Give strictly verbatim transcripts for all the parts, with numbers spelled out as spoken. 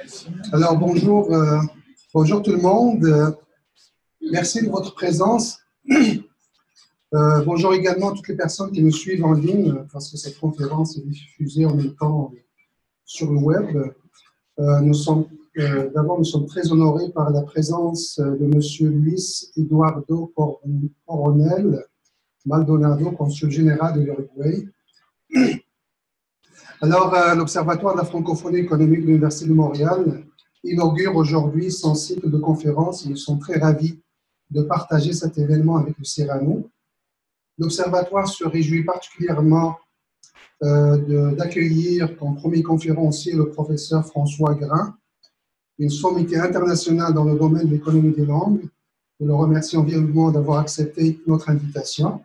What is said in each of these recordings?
Alors, bonjour, euh, bonjour tout le monde. Euh, merci de votre présence. Euh, bonjour également à toutes les personnes qui nous suivent en ligne, parce que cette conférence est diffusée en même temps sur le web. Euh, nous sommes, euh, d'abord, nous sommes très honorés par la présence de M. Luis Eduardo Coronel Maldonado, consul général de l'Uruguay. Alors, euh, l'Observatoire de la francophonie économique de l'Université de Montréal inaugure aujourd'hui son cycle de conférences et nous sommes très ravis de partager cet événement avec le Cyrano. L'Observatoire se réjouit particulièrement euh, d'accueillir comme premier conférencier le professeur François Grain, une sommité internationale dans le domaine de l'économie des langues. Je le remercie vivement d'avoir accepté notre invitation.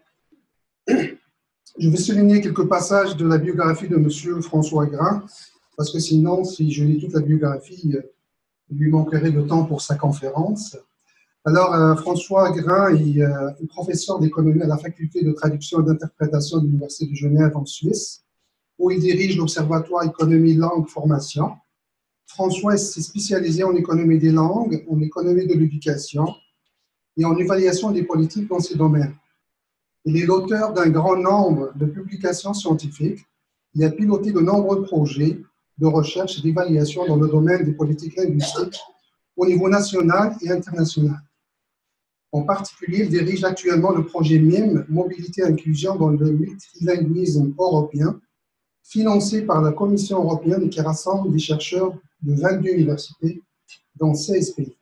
Je vais souligner quelques passages de la biographie de M. François Grain, parce que sinon, si je lis toute la biographie, il lui manquerait de temps pour sa conférence. Alors, euh, François Grain est, euh, est professeur d'économie à la faculté de traduction et d'interprétation de l'Université de Genève en Suisse, où il dirige l'Observatoire économie, langue, formation. François s'est spécialisé en économie des langues, en économie de l'éducation et en évaluation des politiques dans ces domaines. Il est l'auteur d'un grand nombre de publications scientifiques et a piloté de nombreux projets de recherche et d'évaluation dans le domaine des politiques linguistiques au niveau national et international. En particulier, il dirige actuellement le projet M I M, Mobilité et Inclusion dans le multilinguisme européen, financé par la Commission européenne et qui rassemble des chercheurs de vingt-deux universités dans seize pays.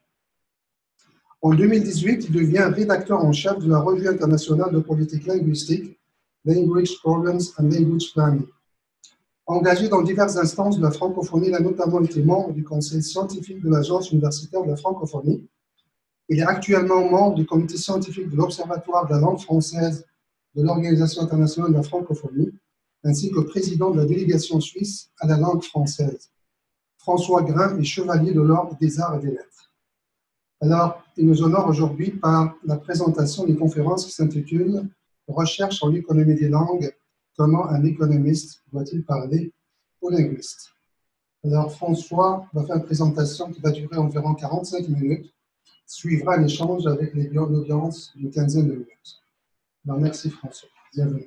En deux mille dix-huit, il devient rédacteur en chef de la Revue internationale de politique linguistique, Language Problems and Language Planning. Engagé dans diverses instances de la francophonie, il a notamment été membre du conseil scientifique de l'Agence universitaire de la francophonie. Il est actuellement membre du comité scientifique de l'Observatoire de la langue française de l'Organisation internationale de la francophonie, ainsi que président de la délégation suisse à la langue française. François Grain est chevalier de l'Ordre des Arts et des Lettres. Alors, il nous honore aujourd'hui par la présentation d'une conférence qui s'intitule « Recherche en économie des langues, comment un économiste doit-il parler aux linguistes ?» Alors, François va faire une présentation qui va durer environ quarante-cinq minutes, suivra l'échange avec l'audience d'une quinzaine de minutes. Alors, merci François. Bienvenue.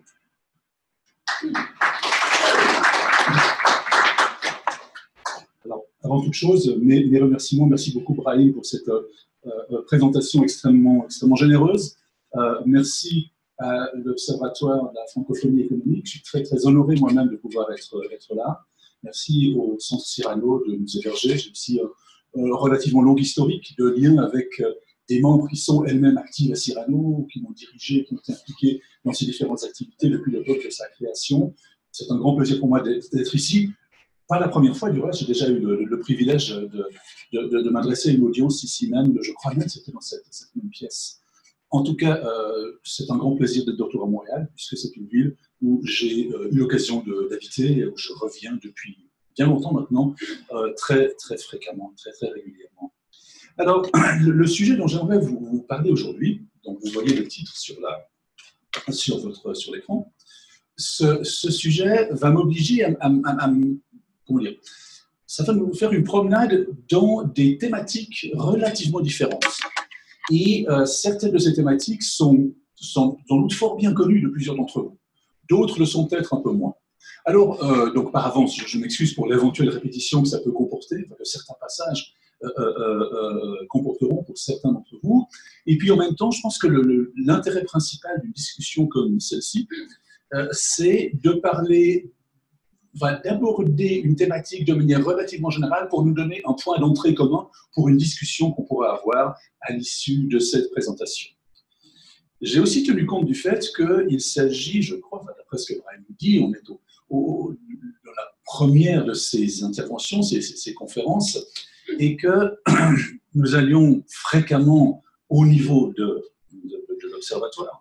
Alors, avant toute chose, mes, mes remerciements, merci beaucoup Brahim pour cette euh, euh, présentation extrêmement, extrêmement généreuse. Euh, merci à l'Observatoire de la francophonie économique. Je suis très, très honoré moi-même de pouvoir être, être là. Merci au Centre Cyrano de nous héberger. J'ai aussi euh, un relativement long historique de lien avec euh, des membres qui sont elles-mêmes actifs à Cyrano, qui m'ont dirigé, qui ont été impliqués dans ces différentes activités depuis l'époque de sa création. C'est un grand plaisir pour moi d'être ici. Pas la première fois, du reste, j'ai déjà eu le, le, le privilège de, de, de, de m'adresser à une audience ici même, je crois même que c'était dans cette, cette même pièce. En tout cas, euh, c'est un grand plaisir d'être de retour à Montréal, puisque c'est une ville où j'ai euh, eu l'occasion d'habiter et où je reviens depuis bien longtemps maintenant, euh, très, très fréquemment, très, très régulièrement. Alors, le, le sujet dont j'aimerais vous, vous parler aujourd'hui, donc vous voyez le titre sur la, sur votre, sur l'écran, ce, ce sujet va m'obliger à, à, à, à comment dire, ça va nous faire une promenade dans des thématiques relativement différentes. Et euh, certaines de ces thématiques sont, sont sans doute fort bien connues de plusieurs d'entre vous. D'autres le sont peut-être un peu moins. Alors, euh, donc par avance, je, je m'excuse pour l'éventuelle répétition que ça peut comporter, enfin, que certains passages euh, euh, euh, comporteront pour certains d'entre vous. Et puis en même temps, je pense que l'intérêt principal d'une discussion comme celle-ci, euh, c'est de parler va d'aborder une thématique de manière relativement générale pour nous donner un point d'entrée commun pour une discussion qu'on pourra avoir à l'issue de cette présentation. J'ai aussi tenu compte du fait qu'il s'agit, je crois, enfin, d'après ce que Brian nous dit, on est au, au, dans la première de ces interventions, ces, ces, ces conférences, et que nous allions fréquemment au niveau de, de, de l'Observatoire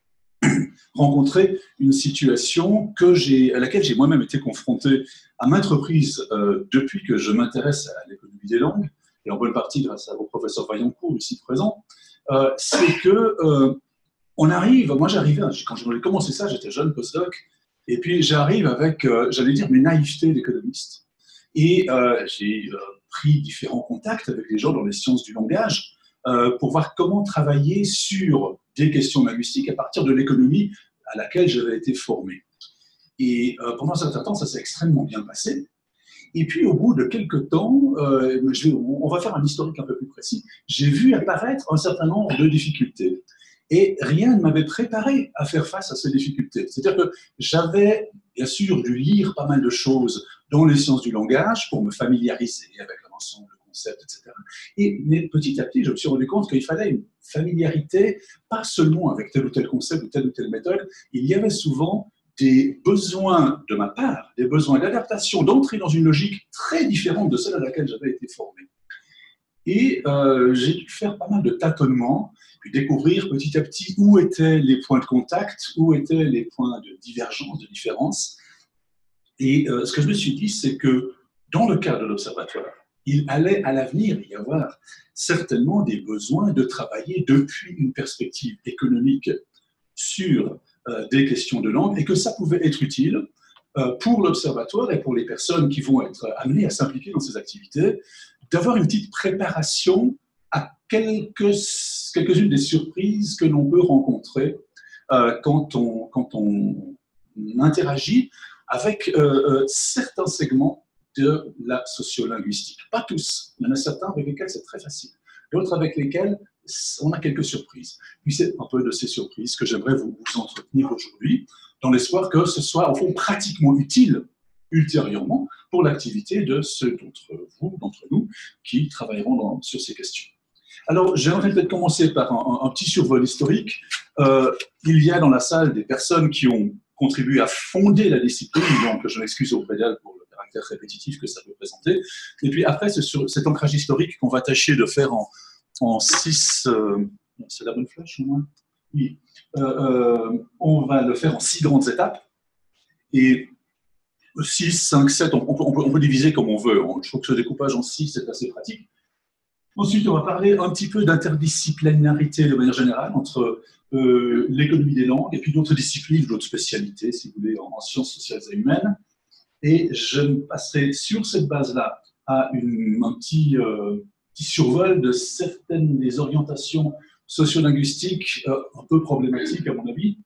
rencontrer une situation que j'ai, à laquelle j'ai moi-même été confronté à maintes reprises euh, depuis que je m'intéresse à l'économie des langues, et en bonne partie grâce à vos professeurs Vaillancourt ici présents, euh, c'est que euh, on arrive, moi j'arrivais, quand j'ai commencé ça, j'étais jeune postdoc, et puis j'arrive avec, euh, j'allais dire, mes naïvetés d'économiste. Et euh, j'ai euh, pris différents contacts avec les gens dans les sciences du langage euh, pour voir comment travailler sur des questions linguistiques à partir de l'économie à laquelle j'avais été formé. Et euh, pendant un certain temps, ça s'est extrêmement bien passé. Et puis, au bout de quelques temps, euh, je vais, on va faire un historique un peu plus précis, j'ai vu apparaître un certain nombre de difficultés. Et rien ne m'avait préparé à faire face à ces difficultés. C'est-à-dire que j'avais, bien sûr, dû lire pas mal de choses dans les sciences du langage pour me familiariser avec l'ensemble de concepts, et cetera. Et mais petit à petit, je me suis rendu compte qu'il fallait une familiarité, pas seulement avec tel ou tel concept ou telle ou telle méthode. Il y avait souvent des besoins de ma part, des besoins d'adaptation, d'entrer dans une logique très différente de celle à laquelle j'avais été formé. Et euh, j'ai dû faire pas mal de tâtonnements, puis découvrir petit à petit où étaient les points de contact, où étaient les points de divergence, de différence. Et euh, ce que je me suis dit, c'est que dans le cadre de l'Observatoire, il allait à l'avenir y avoir certainement des besoins de travailler depuis une perspective économique sur euh, des questions de langue, et que ça pouvait être utile euh, pour l'Observatoire et pour les personnes qui vont être amenées à s'impliquer dans ces activités, d'avoir une petite préparation à quelques, quelques-unes des surprises que l'on peut rencontrer euh, quand, on, quand on interagit avec euh, euh, certains segments de la sociolinguistique. Pas tous, il y en a certains avec lesquels c'est très facile, d'autres avec lesquels on a quelques surprises. Puis c'est un peu de ces surprises que j'aimerais vous, vous entretenir aujourd'hui, dans l'espoir que ce soit au fond pratiquement utile ultérieurement pour l'activité de ceux d'entre vous, d'entre nous, qui travailleront dans, sur ces questions. Alors, j'aimerais peut-être commencer par un, un, un petit survol historique. Euh, il y a dans la salle des personnes qui ont contribué à fonder la discipline, donc je m'excuse auprès d'elles pour le caractère répétitif que ça peut présenter. Et puis après, c'est sur cet ancrage historique qu'on va tâcher de faire en, en six... Euh, c'est la bonne flèche au moins? Oui. Euh, euh, on va le faire en six grandes étapes. Et six, cinq, sept, on, on, peut, on peut diviser comme on veut. Je trouve que ce découpage en six, c'est assez pratique. Ensuite, on va parler un petit peu d'interdisciplinarité de manière générale entre euh, l'économie des langues et puis d'autres disciplines, d'autres spécialités, si vous voulez, en, en sciences sociales et humaines. Et je me passerai sur cette base-là à une, un petit, euh, petit survol de certaines des orientations sociolinguistiques euh, un peu problématiques, à mon avis.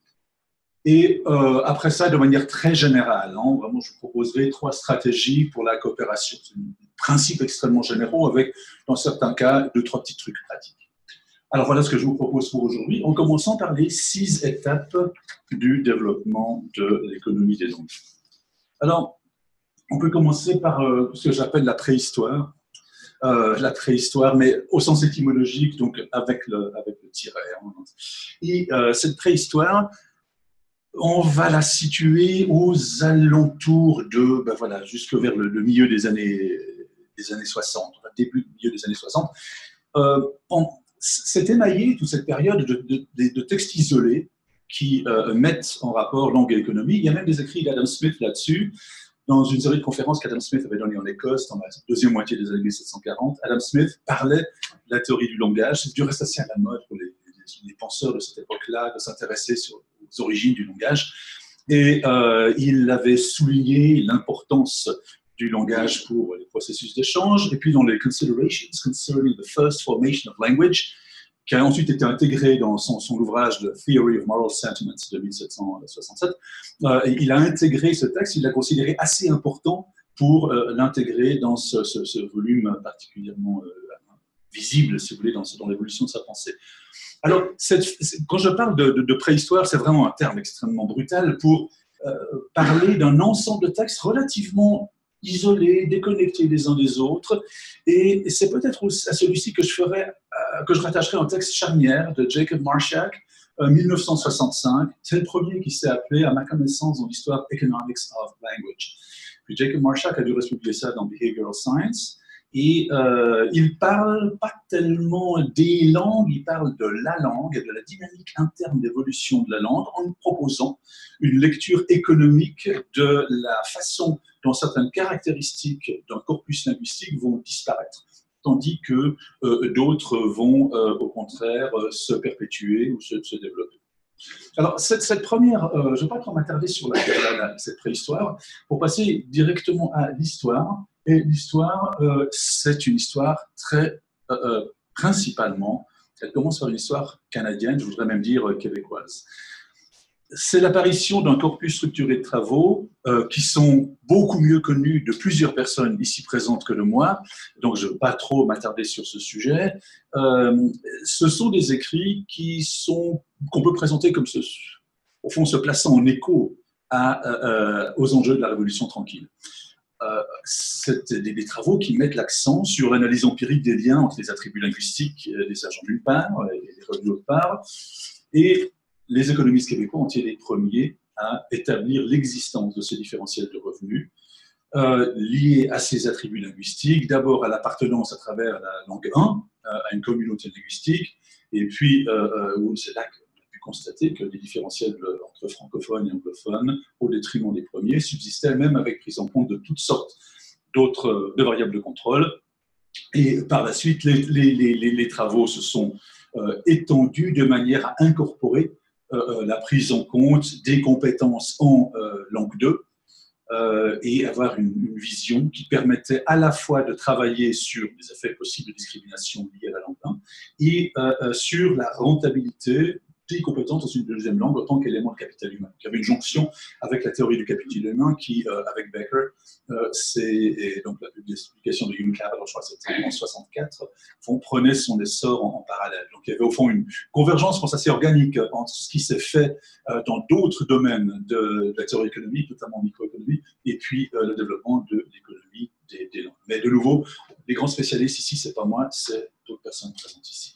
Et euh, après ça, de manière très générale, hein, vraiment, je vous proposerai trois stratégies pour la coopération. C'est un principe extrêmement généraux avec, dans certains cas, deux, trois petits trucs pratiques. Alors voilà ce que je vous propose pour aujourd'hui, en commençant par les six étapes du développement de l'économie des langues. Alors, on peut commencer par euh, ce que j'appelle la préhistoire. Euh, la préhistoire, mais au sens étymologique, donc avec le, avec le tiret. Hein. Et euh, cette préhistoire, on va la situer aux alentours de, ben voilà, jusque vers le, le milieu des années, des années soixante, enfin, début, milieu des années soixante. Euh, c'est émaillé, toute cette période, de, de, de, de textes isolés qui euh, mettent en rapport langue et économie. Il y a même des écrits d'Adam Smith là-dessus, dans une série de conférences qu'Adam Smith avait données en Écosse dans la deuxième moitié des années mille sept cent quarante. Adam Smith parlait de la théorie du langage. C'est du reste assez à la mode pour les, les, les penseurs de cette époque-là de s'intéresser aux origines du langage. Et euh, il avait souligné l'importance du langage pour les processus d'échange. Et puis dans les Considerations Concerning the First Formation of Language, qui a ensuite été intégré dans son, son ouvrage The Theory of Moral Sentiments de mille sept cent soixante-sept. Euh, il a intégré ce texte, il l'a considéré assez important pour euh, l'intégrer dans ce, ce, ce volume particulièrement euh, visible, si vous voulez, dans, dans l'évolution de sa pensée. Alors, cette, quand je parle de, de, de préhistoire, c'est vraiment un terme extrêmement brutal pour euh, parler d'un ensemble de textes relativement isolés, déconnectés les uns des autres, et c'est peut-être à celui-ci que je ferai, euh, que je rattacherai un texte charnière de Jacob Marshak, euh, mille neuf cent soixante-cinq. C'est le premier qui s'est appelé, à ma connaissance, dans l'histoire Economics of Language. Puis Jacob Marshak a dû republier ça dans Behavioral Science, et euh, il parle pas tellement des langues, il parle de la langue et de la dynamique interne d'évolution de la langue en proposant une lecture économique de la façon dont certaines caractéristiques d'un corpus linguistique vont disparaître, tandis que euh, d'autres vont euh, au contraire euh, se perpétuer ou se, se développer. Alors, cette, cette première, euh, je ne vais pas trop m'attarder sur la, la, la, cette préhistoire, pour passer directement à l'histoire. Et l'histoire, euh, c'est une histoire très, euh, euh, principalement, elle commence par une histoire canadienne, je voudrais même dire euh, québécoise. C'est l'apparition d'un corpus structuré de travaux euh, qui sont beaucoup mieux connus de plusieurs personnes ici présentes que de moi, donc je ne veux pas trop m'attarder sur ce sujet. Euh, ce sont des écrits qui sont, qu'on peut présenter comme ce, au fond, se plaçant en écho à, euh, aux enjeux de la Révolution tranquille. Euh, c'est des, des travaux qui mettent l'accent sur l'analyse empirique des liens entre les attributs linguistiques des agents d'une part et des revenus d'autre part, et les économistes québécois ont été les premiers à établir l'existence de ce différentiel de revenus euh, lié à ces attributs linguistiques, d'abord à l'appartenance à travers la langue un, euh, à une communauté linguistique, et puis euh, euh, c'est là qu'on a pu constater que les différentiels entre francophones et anglophones, au détriment des premiers, subsistaient même avec prise en compte de toutes sortes d'autres de variables de contrôle. Et par la suite, les, les, les, les travaux se sont euh, étendus de manière à incorporer euh, la prise en compte des compétences en euh, langue deux euh, et avoir une, une vision qui permettait à la fois de travailler sur les effets possibles de discrimination liés à la langue un et euh, sur la rentabilité des compétences dans une deuxième langue en tant qu'élément de capital humain. Il y avait une jonction avec la théorie du capital humain qui, euh, avec Becker, euh, c'est donc la publication de Human Capital, je crois que c'était en mille neuf cent soixante-quatre, on prenait son essor en, en parallèle. Donc il y avait au fond une convergence, je pense, assez organique entre ce qui s'est fait euh, dans d'autres domaines de, de la théorie économique, notamment en microéconomie, et puis euh, le développement de l'économie des, des langues. Mais de nouveau, les grands spécialistes ici, c'est pas moi, c'est d'autres personnes présentes ici.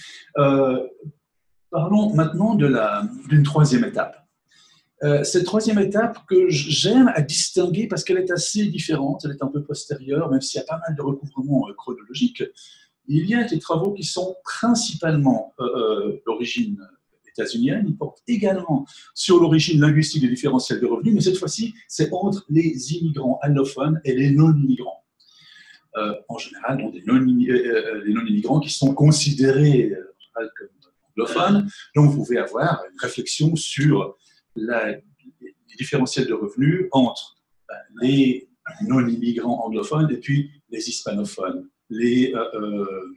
Euh, Parlons maintenant d'une troisième étape. Euh, cette troisième étape que j'aime à distinguer parce qu'elle est assez différente, elle est un peu postérieure, même s'il y a pas mal de recouvrements euh, chronologiques. Il y a des travaux qui sont principalement euh, d'origine états-unienne, ils portent également sur l'origine linguistique des différentiels de revenus, mais cette fois-ci, c'est entre les immigrants allophones et les non-immigrants. Euh, en général, donc des non-immigrants qui sont considérés euh, comme anglophone. Donc, vous pouvez avoir une réflexion sur la, les différentiels de revenus entre ben, les non-immigrants anglophones et puis les hispanophones, les, euh, euh,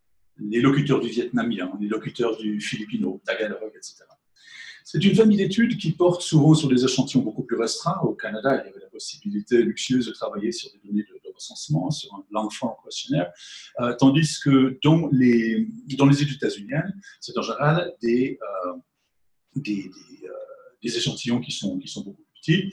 les locuteurs du vietnamien, les locuteurs du philippino, tagalog, et cetera. C'est une famille d'études qui porte souvent sur des échantillons beaucoup plus restreints. Au Canada, il y avait la possibilité luxueuse de travailler sur des données de, de recensement, sur un long-form questionnaire, euh, tandis que dans les, dans les études états-uniennes, c'est en général des, euh, des, des, euh, des échantillons qui sont, qui sont beaucoup plus petits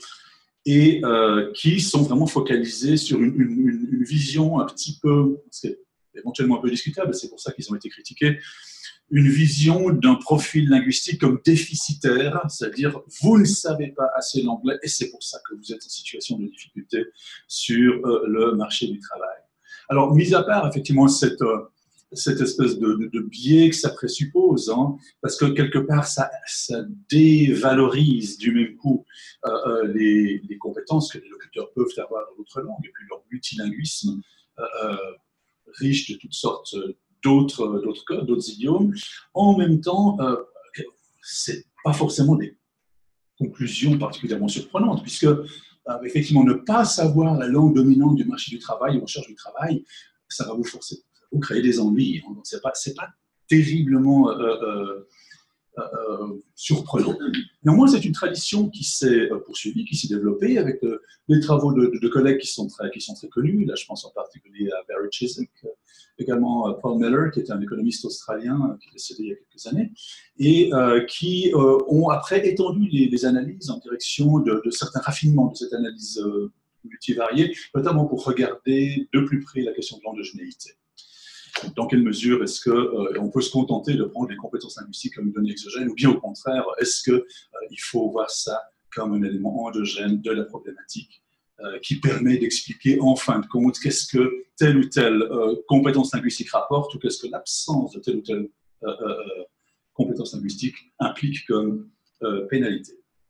et euh, qui sont vraiment focalisés sur une, une, une vision un petit peu, c'est éventuellement un peu discutable, c'est pour ça qu'ils ont été critiqués, une vision d'un profil linguistique comme déficitaire, c'est-à-dire vous ne savez pas assez l'anglais et c'est pour ça que vous êtes en situation de difficulté sur euh, le marché du travail. Alors, mis à part effectivement cette, euh, cette espèce de, de, de biais que ça présuppose, hein, parce que quelque part ça, ça dévalorise du même coup euh, euh, les, les compétences que les locuteurs peuvent avoir dans d'autres langues et puis leur multilinguisme euh, euh, riche de toutes sortes d'autres d'autres codes, d'autres idiomes. En même temps, euh, c'est pas forcément des conclusions particulièrement surprenantes, puisque euh, effectivement, ne pas savoir la langue dominante du marché du travail, en recherche du travail, ça va vous forcer, ça va vous créer des ennuis. Hein. Donc, c'est pas, c'est pas terriblement euh, euh, euh, surprenant. Néanmoins, c'est une tradition qui s'est poursuivie, qui s'est développée avec euh, les travaux de, de, de collègues qui sont, très, qui sont très connus. Là, je pense en particulier à Barry Chiswick, également Paul Miller, qui est un économiste australien qui est décédé il y a quelques années, et euh, qui euh, ont après étendu les, les analyses en direction de, de certains raffinements de cette analyse euh, multivariée, notamment pour regarder de plus près la question de l'endogénéité. Dans quelle mesure est-ce qu'on euh, peut se contenter de prendre les compétences linguistiques comme une donnée exogène, ou bien au contraire, est-ce qu'il euh, faut voir ça comme un élément endogène de la problématique euh, qui permet d'expliquer en fin de compte qu'est-ce que telle ou telle euh, compétence linguistique rapporte, ou qu'est-ce que l'absence de telle ou telle euh, euh, compétence linguistique implique comme euh, pénalité.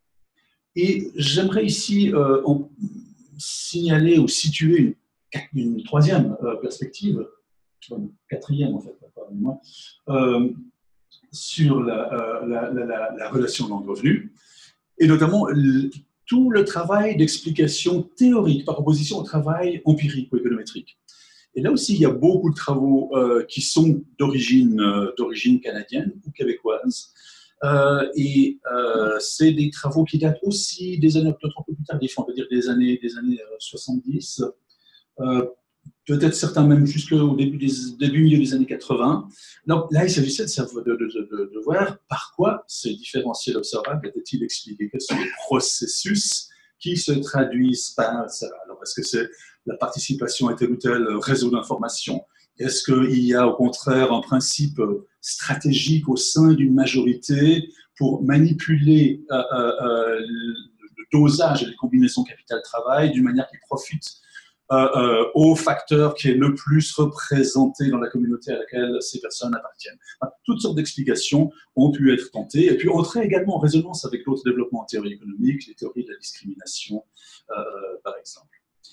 Et j'aimerais ici euh, en signaler ou situer une, une troisième euh, perspective, quatrième en fait, pardonnez-moi, euh, sur la, euh, la, la, la relation langue-revenu, et notamment tout le travail d'explication théorique par opposition au travail empirique ou économétrique. Et là aussi, il y a beaucoup de travaux euh, qui sont d'origine euh, d'origine canadienne ou québécoise. Euh, et euh, c'est des travaux qui datent aussi des années, peut-être un peu plus tardif, on peut dire des années, des années soixante-dix, euh, peut-être certains même jusqu'au début, des, début milieu des années quatre-vingts. Donc là, il s'agissait de, de, de, de, de voir par quoi ces différentiels observables étaient-ils expliqués, quels sont les processus qui se traduisent par ça. Alors, est-ce que c'est la participation à tel ou tel réseau d'information? Est-ce qu'il y a au contraire un principe stratégique au sein d'une majorité pour manipuler euh, euh, le dosage et les combinaisons capital-travail d'une manière qui profite euh, euh, au facteur qui est le plus représenté dans la communauté à laquelle ces personnes appartiennent? Enfin, toutes sortes d'explications ont pu être tentées et puis entrer également en résonance avec d'autres développements en théorie économique, les théories de la discrimination, euh, par exemple.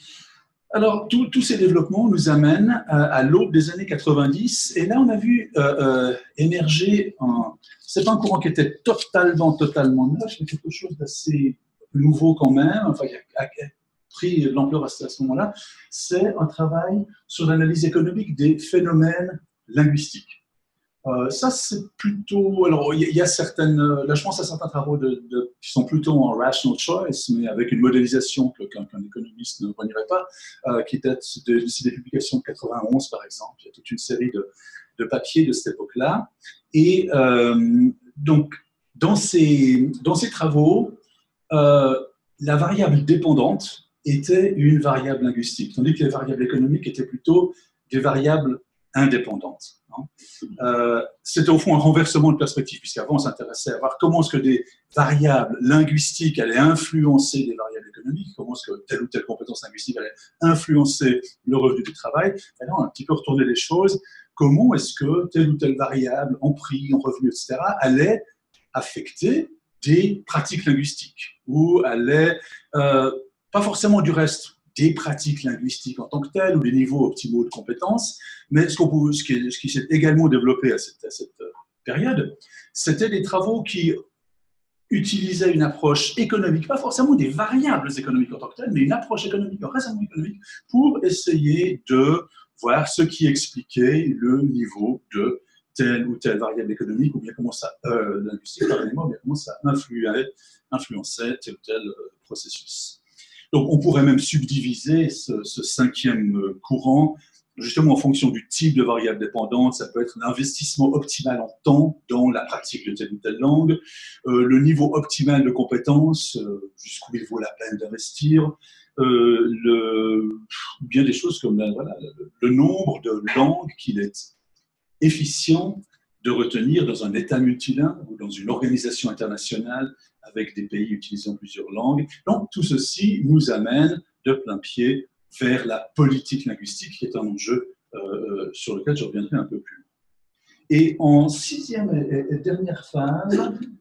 Alors, tous ces développements nous amènent à, à l'aube des années quatre-vingt-dix, et là, on a vu euh, euh, émerger un... C'est pas un courant qui était totalement, totalement neuf, mais quelque chose d'assez nouveau quand même, enfin, qui a, a pris l'ampleur à ce, à ce moment-là. C'est un travail sur l'analyse économique des phénomènes linguistiques. Euh, ça, c'est plutôt... Alors, il y, y a certaines... Là, je pense à certains travaux de, de, qui sont plutôt en rational choice, mais avec une modélisation qu'un qu'un économiste ne renierait pas, euh, qui date de, de des publications de quatre-vingt-onze, par exemple. Il y a toute une série de, de papiers de cette époque-là. Et euh, donc, dans ces, dans ces travaux, euh, la variable dépendante était une variable linguistique, tandis que les variables économiques étaient plutôt des variables indépendantes. Euh, C'était au fond un renversement de perspective, puisqu'avant on s'intéressait à voir comment est-ce que des variables linguistiques allaient influencer des variables économiques, comment est-ce que telle ou telle compétence linguistique allait influencer le revenu du travail. Et là, on a un petit peu retourné les choses. Comment est-ce que telle ou telle variable en prix, en revenu, et cetera, allait affecter des pratiques linguistiques, ou allait, euh, pas forcément du reste, des pratiques linguistiques en tant que telles, ou des niveaux optimaux de compétences, mais ce, qu'on, ce qui, ce qui s'est également développé à cette, à cette période, c'était des travaux qui utilisaient une approche économique, pas forcément des variables économiques en tant que telles, mais une approche économique, un raisonnement économique, pour essayer de voir ce qui expliquait le niveau de telle ou telle variable économique, ou bien comment ça, euh, linguistique, pardonnez-moi, ou bien comment ça influait, influençait tel ou tel euh, processus. Donc, on pourrait même subdiviser ce, ce cinquième courant, justement en fonction du type de variable dépendante. Ça peut être l'investissement optimal en temps dans la pratique de telle ou telle langue, euh, le niveau optimal de compétences, euh, jusqu'où il vaut la peine d'investir, euh, le, bien des choses comme la, voilà, le, le nombre de langues qu'il est efficient de retenir dans un État multilingue ou dans une organisation internationale avec des pays utilisant plusieurs langues. Donc, tout ceci nous amène de plein pied vers la politique linguistique, qui est un enjeu euh, sur lequel je reviendrai un peu plus loin. Et en sixième et dernière phase,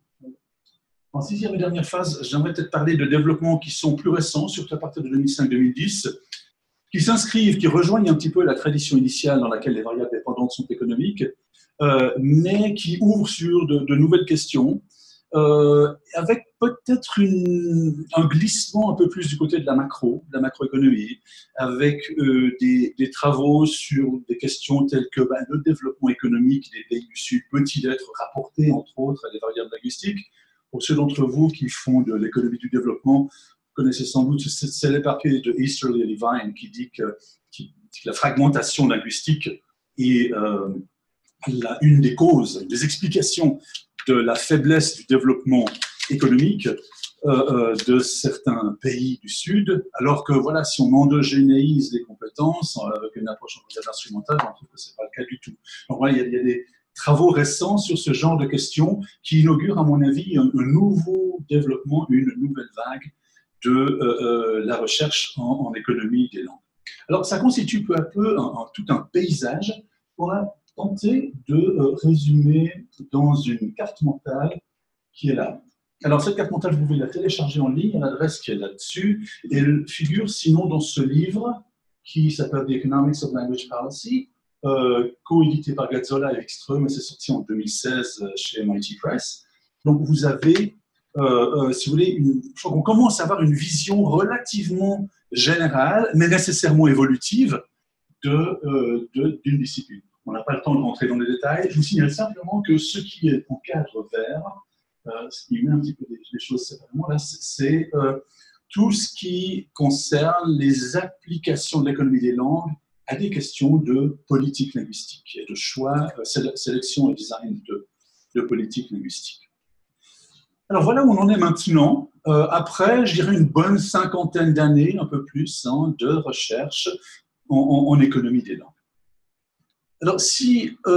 en sixième et dernière phase, j'aimerais peut-être parler de développements qui sont plus récents, surtout à partir de deux mille cinq deux mille dix, qui s'inscrivent, qui rejoignent un petit peu la tradition initiale dans laquelle les variables dépendantes sont économiques, euh, mais qui ouvrent sur de, de nouvelles questions, euh, avec peut-être un glissement un peu plus du côté de la macro, de la macroéconomie, avec euh, des, des travaux sur des questions telles que ben, le développement économique des pays du Sud peut-il être rapporté, entre autres, à des variables linguistiques. Pour ceux d'entre vous qui font de l'économie du développement, vous connaissez sans doute ce célèbre papier de Easterly et Levine qui dit que, qui, que la fragmentation linguistique est euh, la, une des causes, une des explications de la faiblesse du développement économique euh, euh, de certains pays du Sud, alors que voilà, si on endogénéise les compétences euh, avec une approche instrumentale, on trouve que ce n'est pas le cas du tout. Donc voilà, il y a, il y a des travaux récents sur ce genre de questions qui inaugurent, à mon avis, un, un nouveau développement, une nouvelle vague de euh, euh, la recherche en, en économie des langues. Alors, ça constitue peu à peu un, un, tout un paysage qu'on a tenté de euh, résumer dans une carte mentale qui est là. Alors, cette carte mentale, vous pouvez la télécharger en ligne, l'adresse qui est là-dessus, et elle figure sinon dans ce livre qui s'appelle The Economics of Language Policy, euh, co-édité par Gazzola et Wikström, et c'est sorti en deux mille seize chez M I T Press. Donc, vous avez euh, euh, si vous voulez, une, je crois qu'on commence à avoir une vision relativement générale, mais nécessairement évolutive, de, euh, de, d'une discipline. On n'a pas le temps de rentrer dans les détails. Je vous signale simplement que ce qui est en cadre vert, euh, ce qui met un petit peu les, les choses séparément, là, c'est euh, tout ce qui concerne les applications de l'économie des langues à des questions de politique linguistique et de choix, euh, sélection et design de, de politique linguistique. Alors voilà où on en est maintenant, euh, après, je dirais, une bonne cinquantaine d'années, un peu plus, hein, de recherche en, en, en économie des langues. Alors si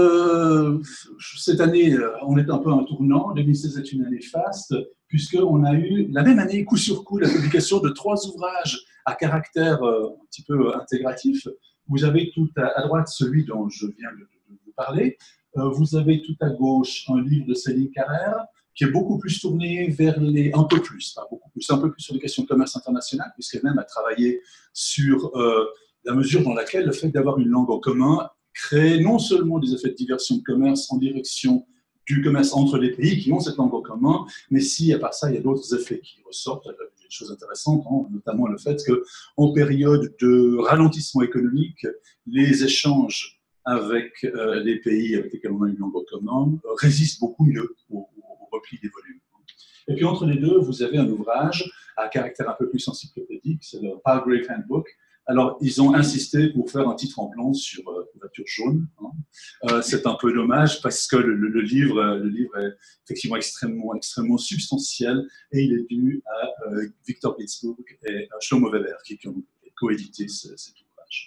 euh, cette année, on est un peu un tournant, deux mille seize est une année faste, puisqu'on a eu la même année, coup sur coup, la publication de trois ouvrages à caractère euh, un petit peu intégratif. Vous avez tout à, à droite celui dont je viens de, de vous parler. Euh, vous avez tout à gauche un livre de Céline Carrère, qui est beaucoup plus tourné vers les, un peu plus, pas beaucoup plus, un peu plus sur les questions de commerce international, puisqu'elle-même a travaillé sur euh, la mesure dans laquelle le fait d'avoir une langue en commun crée non seulement des effets de diversion de commerce en direction du commerce entre les pays qui ont cette langue en commun, mais si, à part ça, il y a d'autres effets qui ressortent, des choses intéressantes, hein, notamment le fait qu'en période de ralentissement économique, les échanges avec euh, les pays avec lesquels on a une langue en commun euh, résistent beaucoup mieux au, au repli des volumes. Et puis entre les deux, vous avez un ouvrage à caractère un peu plus encyclopédique, c'est le Palgrave Handbook. Alors, ils ont insisté pour faire un titre en blanc sur euh, couverture jaune. Hein. Euh, c'est un peu dommage parce que le, le, le, livre, le livre est effectivement extrêmement, extrêmement substantiel et il est dû à euh, Victor Ginsburg et à Shlomo Weber qui ont coédité ce, cet ouvrage.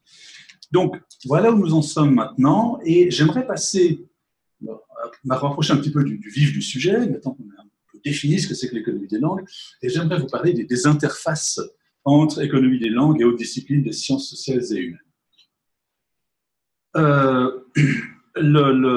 Donc, voilà où nous en sommes maintenant et j'aimerais passer, bon, à rapprocher un petit peu du, du vif du sujet, maintenant qu'on a un peu défini ce que c'est que l'économie des langues, et j'aimerais vous parler des, des interfaces entre économie des langues et autres disciplines des sciences sociales et humaines. Euh, le, le,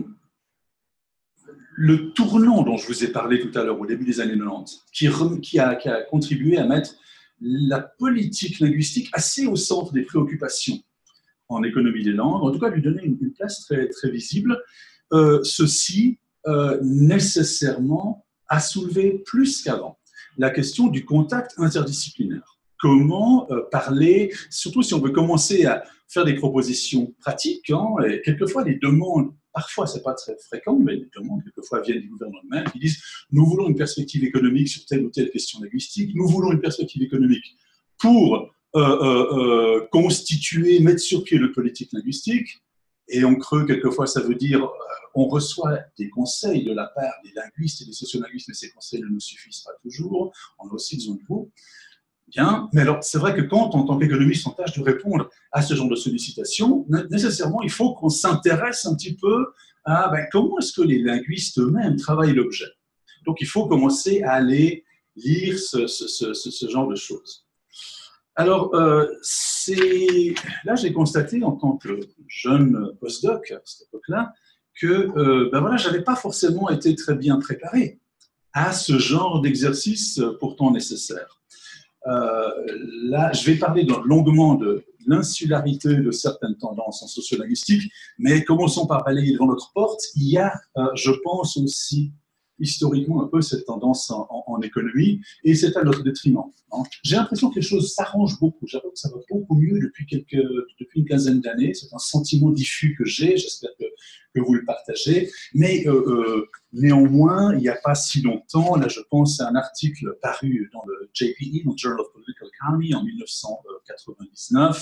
le tournant dont je vous ai parlé tout à l'heure au début des années quatre-vingt-dix, qui, qui, a, qui a contribué à mettre la politique linguistique assez au centre des préoccupations en économie des langues, en tout cas lui donner une, une place très, très visible, euh, ceci euh, nécessairement a soulevé plus qu'avant la question du contact interdisciplinaire. Comment euh, parler, surtout si on veut commencer à faire des propositions pratiques, hein, et quelquefois les demandes, parfois c'est pas très fréquent, mais les demandes quelquefois viennent du gouvernement même qui disent nous voulons une perspective économique sur telle ou telle question linguistique, nous voulons une perspective économique pour euh, euh, euh, constituer, mettre sur pied le politique linguistique. Et en creux, quelquefois, ça veut dire euh, on reçoit des conseils de la part des linguistes et des sociolinguistes, mais ces conseils ne nous suffisent pas toujours. On a aussi besoin de vous. Bien, mais alors c'est vrai que quand, en tant qu'économiste, on tâche de répondre à ce genre de sollicitations, nécessairement, il faut qu'on s'intéresse un petit peu à ben, comment est-ce que les linguistes eux-mêmes travaillent l'objet. Donc, il faut commencer à aller lire ce, ce, ce, ce genre de choses. Alors, euh, c'est... là, j'ai constaté en tant que jeune postdoc à cette époque-là que euh, ben voilà, je n'avais pas forcément été très bien préparé à ce genre d'exercice pourtant nécessaire. Euh, là, je vais parler longuement de l'insularité de certaines tendances en sociolinguistique, mais commençons par balayer devant notre porte. Il y a, euh, je pense aussi, historiquement un peu cette tendance en, en, en économie, et c'est à notre détriment. Hein. J'ai l'impression que les choses s'arrangent beaucoup. J'avoue que ça va beaucoup mieux depuis, quelques, depuis une quinzaine d'années. C'est un sentiment diffus que j'ai, j'espère que, que vous le partagez. Mais euh, euh, néanmoins, il n'y a pas si longtemps, là je pense à un article paru dans le J P E, dans le Journal of Political Economy, en mille neuf cent quatre-vingt-dix-neuf,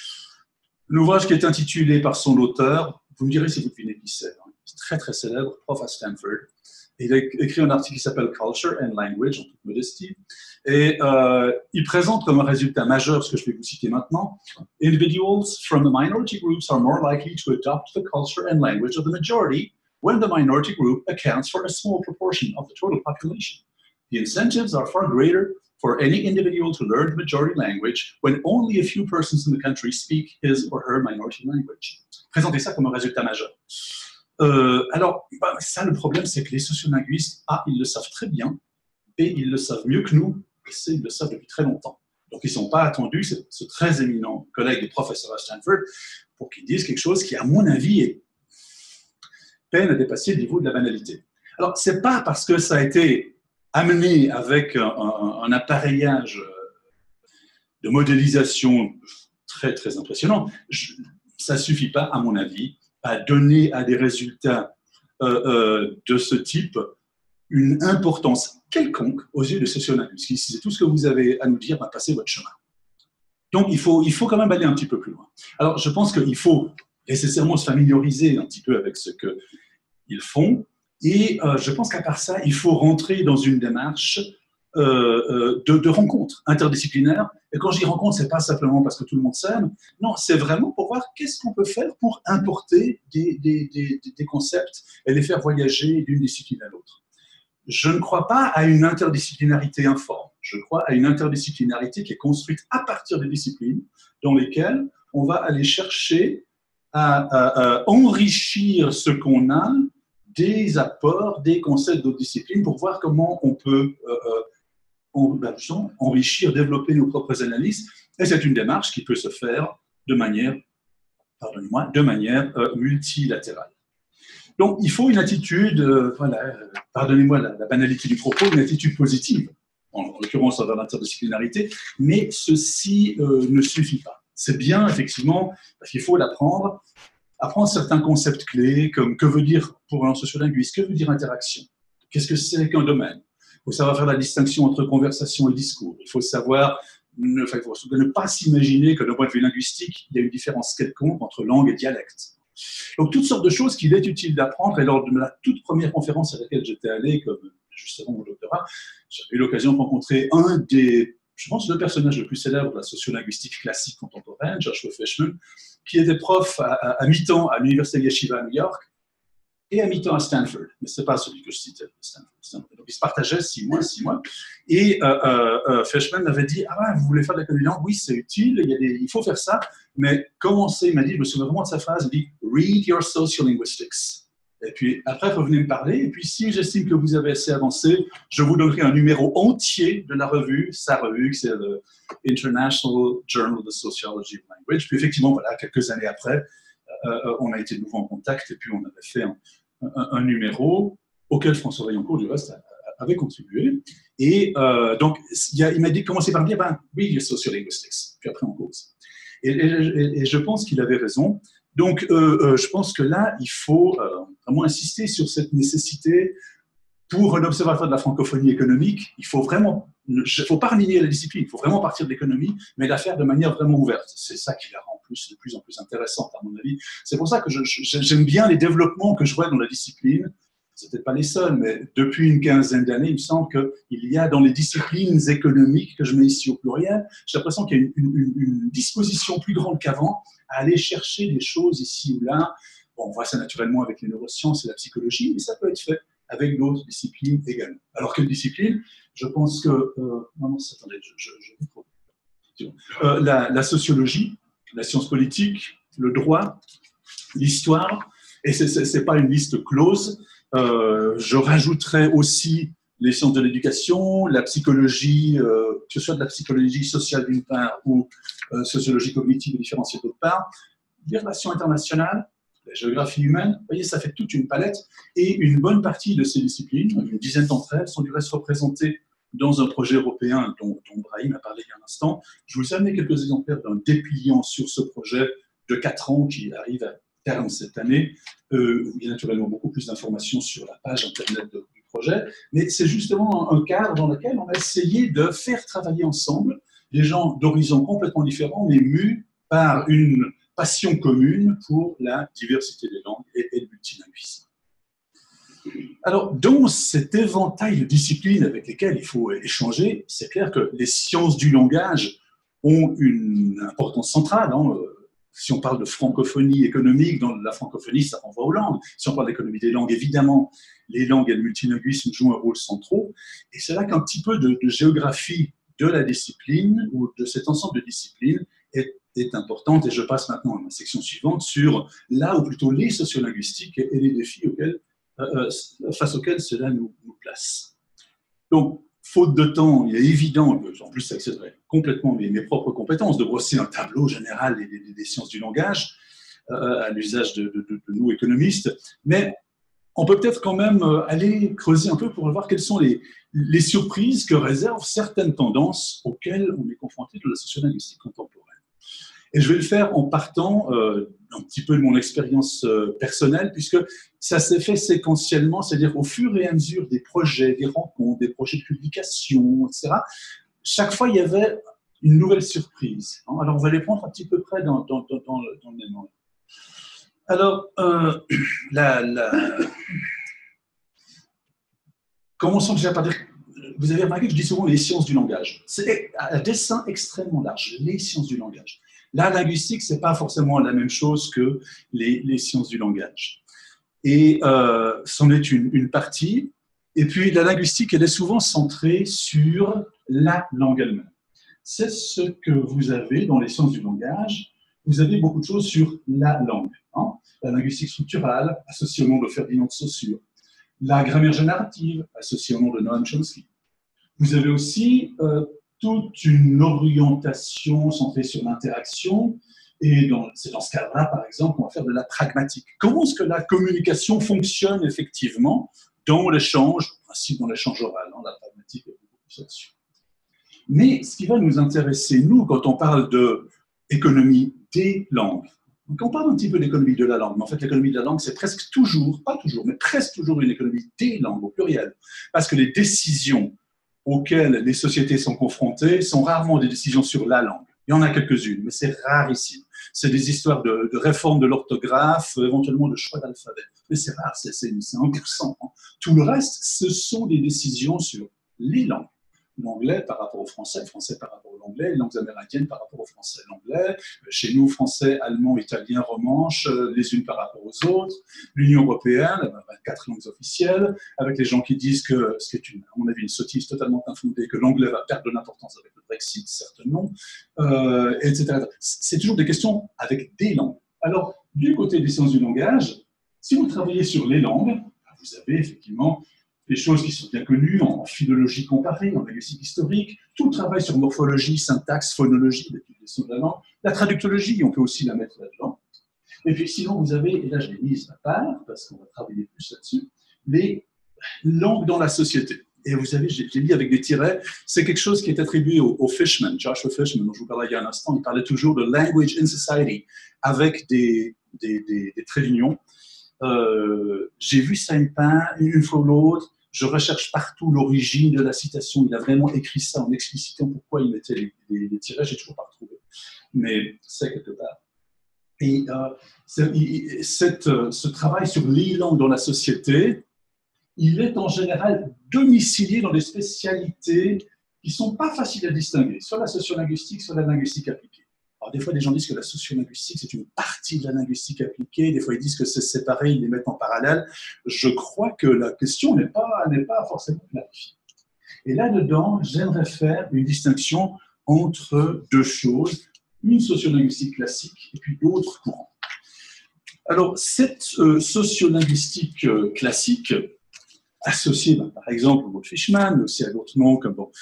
l'ouvrage qui est intitulé par son auteur, vous me direz si vous devinez qui c'est, hein. C'est très très célèbre, prof à Stanford. Il a écrit un article qui s'appelle Culture and Language, en toute modestie, et euh, il présente comme un résultat majeur ce que je vais vous citer maintenant. Individuals from the minority groups are more likely to adopt the culture and language of the majority when the minority group accounts for a small proportion of the total population. The incentives are far greater for any individual to learn the majority language when only a few persons in the country speak his or her minority language. Présentez ça comme un résultat majeur. Euh, alors, bah, ça, le problème, c'est que les sociolinguistes, A, ils le savent très bien, B, ils le savent mieux que nous, et C, ils le savent depuis très longtemps. Donc, ils ne sont pas attendus, c'est ce très éminent collègue et professeur à Stanford, pour qu'ils disent quelque chose qui, à mon avis, est peine à dépasser le niveau de la banalité. Alors, ce n'est pas parce que ça a été amené avec un, un, un appareillage de modélisation très, très impressionnant, je, ça ne suffit pas, à mon avis, à donner à des résultats euh, euh, de ce type une importance quelconque aux yeux des sociolinguistes. Si c'est tout ce que vous avez à nous dire, bah, passez votre chemin. Donc, il faut, il faut quand même aller un petit peu plus loin. Alors, je pense qu'il faut nécessairement se familiariser un petit peu avec ce qu'ils font. Et euh, je pense qu'à part ça, il faut rentrer dans une démarche euh, euh, de, de rencontres interdisciplinaires. Et quand je dis rencontre, ce n'est pas simplement parce que tout le monde s'aime. Non, c'est vraiment pour voir qu'est-ce qu'on peut faire pour importer des, des, des, des concepts et les faire voyager d'une discipline à l'autre. Je ne crois pas à une interdisciplinarité informe. Je crois à une interdisciplinarité qui est construite à partir des disciplines dans lesquelles on va aller chercher à, à, à enrichir ce qu'on a des apports, des concepts d'autres disciplines pour voir comment on peut euh, en, ben, enrichir, développer nos propres analyses. Et c'est une démarche qui peut se faire de manière, pardonnez-moi, de manière euh, multilatérale. Donc, il faut une attitude, euh, voilà, euh, pardonnez-moi la, la banalité du propos, une attitude positive, en, en l'occurrence envers l'interdisciplinarité, mais ceci euh, ne suffit pas. C'est bien, effectivement, parce qu'il faut l'apprendre, apprendre certains concepts clés, comme que veut dire, pour un sociolinguiste, que veut dire interaction? Qu'est-ce que c'est qu'un domaine? Il faut savoir faire la distinction entre conversation et discours. Il faut savoir ne, enfin, il faut ne pas s'imaginer que d'un point de vue linguistique, il y a une différence quelconque entre langue et dialecte. Donc, toutes sortes de choses qu'il est utile d'apprendre. Et lors de la toute première conférence à laquelle j'étais allé, comme juste avant mon doctorat, j'avais eu l'occasion de rencontrer un des, je pense, le personnage le plus célèbre de la sociolinguistique classique contemporaine, Joshua Fishman, qui était prof à, à, à mi-temps à l'université Yeshiva à New York et à mi-temps à Stanford. Mais ce n'est pas celui que je citais, Stanford. Donc, ils se partageaient six mois, six mois. Et euh, euh, Fishman m'avait dit, ah ben, vous voulez faire de l'économie langue? Oui, c'est utile, il, y a des, il faut faire ça. Mais commencez, il m'a dit, je me souviens vraiment de sa phrase, il dit, read your sociolinguistics. Et puis après, revenez me parler. Et puis si j'estime que vous avez assez avancé, je vous donnerai un numéro entier de la revue, sa revue, c'est le International Journal of the Sociology of Language. Puis effectivement, voilà, quelques années après, euh, on a été de nouveau en contact et puis on avait fait un, un, un numéro auquel François Vaillancourt, du reste, avait contribué. Et euh, donc, il, a, il m'a dit, commencez par dire, ben, read your sociolinguistics. Puis après, on cause. Et, et, et je pense qu'il avait raison. Donc, euh, euh, je pense que là, il faut euh, vraiment insister sur cette nécessité pour un observateur de la francophonie économique. Il faut vraiment, il ne faut pas renier la discipline, il faut vraiment partir de l'économie, mais la faire de manière vraiment ouverte. C'est ça qui la rend plus, de plus en plus intéressante, à mon avis. C'est pour ça que je, je, j'aime bien les développements que je vois dans la discipline. Ce n'étaient pas les seuls, mais depuis une quinzaine d'années, il me semble qu'il y a dans les disciplines économiques, que je mets ici au pluriel, j'ai l'impression qu'il y a une, une, une disposition plus grande qu'avant à aller chercher des choses ici ou là. Bon, on voit ça naturellement avec les neurosciences et la psychologie, mais ça peut être fait avec d'autres disciplines également. Alors quelle discipline? Je pense que... Euh, non, non, attendez, je... je, je euh, la, la sociologie, la science politique, le droit, l'histoire, et ce n'est pas une liste close. Euh, je rajouterais aussi les sciences de l'éducation, la psychologie, euh, que ce soit de la psychologie sociale d'une part ou euh, sociologie cognitive et différentielle d'autre part, les relations internationales, la géographie humaine, vous voyez, ça fait toute une palette, et une bonne partie de ces disciplines, une dizaine d'entre elles, sont du reste représentées dans un projet européen dont, dont Brahim a parlé il y a un instant. Je vous ai amené quelques exemplaires d'un dépliant sur ce projet de quatre ans qui arrive à terme cette année. Euh, il y a naturellement beaucoup plus d'informations sur la page internet de, du projet, mais c'est justement un, un cadre dans lequel on a essayé de faire travailler ensemble des gens d'horizons complètement différents, mais mus par une passion commune pour la diversité des langues et, et le multilinguisme. Alors, dans cet éventail de disciplines avec lesquelles il faut échanger, c'est clair que les sciences du langage ont une importance centrale. Hein. Si on parle de francophonie économique, dans la francophonie, ça renvoie aux langues. Si on parle d'économie des langues, évidemment, les langues et le multilinguisme jouent un rôle central. Et c'est là qu'un petit peu de, de géographie de la discipline ou de cet ensemble de disciplines est, est importante. Et je passe maintenant à ma section suivante sur là, ou plutôt les sociolinguistiques et, et les défis auxquels, euh, face auxquels cela nous, nous place. Donc, faute de temps, il est évident que, en plus, ça excéderait complètement mes, mes propres compétences de brosser un tableau général des, des, des sciences du langage euh, à l'usage de, de, de, de nous économistes. Mais on peut peut-être quand même aller creuser un peu pour voir quelles sont les, les surprises que réservent certaines tendances auxquelles on est confronté dans la sociolinguistique contemporaine. Et je vais le faire en partant euh, un petit peu de mon expérience euh, personnelle, puisque ça s'est fait séquentiellement, c'est-à-dire au fur et à mesure des projets, des rencontres, des projets de publication, et cetera. Chaque fois, il y avait une nouvelle surprise. Alors, on va les prendre un petit peu près dans, dans, dans, dans, le, dans le même ordre. Alors, euh, la, la... commençons déjà par dire, vous avez remarqué que je dis souvent les sciences du langage. C'est un dessin extrêmement large, les sciences du langage. La linguistique, ce n'est pas forcément la même chose que les, les sciences du langage. Et euh, c'en est une, une partie. Et puis, la linguistique, elle est souvent centrée sur la langue elle-même. C'est ce que vous avez dans les sciences du langage. Vous avez beaucoup de choses sur la langue. Hein. La linguistique structurale, associée au nom de Ferdinand de Saussure. La grammaire générative, associée au nom de Noam Chomsky. Vous avez aussi euh, toute une orientation centrée sur l'interaction, et c'est dans ce cadre-là, par exemple, qu'on va faire de la pragmatique. Comment est-ce que la communication fonctionne effectivement dans l'échange, en principe dans l'échange oral, hein, la pragmatique est beaucoup plus là-dessus. Mais ce qui va nous intéresser, nous, quand on parle d'économie des langues, donc on parle un petit peu d'économie de la langue, mais en fait l'économie de la langue, c'est presque toujours, pas toujours, mais presque toujours une économie des langues, au pluriel, parce que les décisions auxquelles les sociétés sont confrontées sont rarement des décisions sur la langue. Il y en a quelques-unes, mais c'est rarissime. C'est des histoires de, de réforme de l'orthographe, éventuellement de choix d'alphabet. Mais c'est rare, c'est un pour cent. Tout le reste, ce sont des décisions sur les langues. L'anglais par rapport au français, le français par rapport au l'anglais, les langues amérindiennes par rapport au français et l'anglais, chez nous, français, allemand, italien, romanche, les unes par rapport aux autres, l'Union européenne, vingt-quatre langues officielles, avec les gens qui disent que, ce qui est une, à mon avis une sottise totalement infondée, que l'anglais va perdre de l'importance avec le Brexit, certes non, euh, et cetera. C'est toujours des questions avec des langues. Alors, du côté des sciences du langage, si vous travaillez sur les langues, vous avez effectivement des choses qui sont bien connues en philologie comparée, en linguistique historique, tout le travail sur morphologie, syntaxe, phonologie, l'étudiation de la langue, la traductologie, on peut aussi la mettre là-dedans. Et puis sinon, vous avez, et là je l'ai mise à part, parce qu'on va travailler plus là-dessus, les langues dans la société. Et vous savez, j'ai dit avec des tirets, c'est quelque chose qui est attribué au, au Fishman, Joshua Fishman, dont je vous parlais il y a un instant, il parlait toujours de language in society, avec des, des, des, des traits d'union. Euh, j'ai vu ça une, une fois ou l'autre. Je recherche partout l'origine de la citation. Il a vraiment écrit ça en explicitant pourquoi il mettait les, les, les tirets. J'ai toujours pas retrouvé, mais c'est quelque part. Et euh, il, cette, ce travail sur les langues dans la société, il est en général domicilié dans des spécialités qui sont pas faciles à distinguer, soit la sociolinguistique, soit la linguistique appliquée. Alors, des fois, des gens disent que la sociolinguistique, c'est une partie de la linguistique appliquée. Des fois, ils disent que c'est séparé, ils les mettent en parallèle. Je crois que la question n'est pas, n'est pas forcément clarifiée. Et là-dedans, j'aimerais faire une distinction entre deux choses, une sociolinguistique classique et puis d'autres courants. Alors, cette euh, sociolinguistique euh, classique, associée, ben, par exemple, au Fishman, mais aussi à d'autres noms comme bon,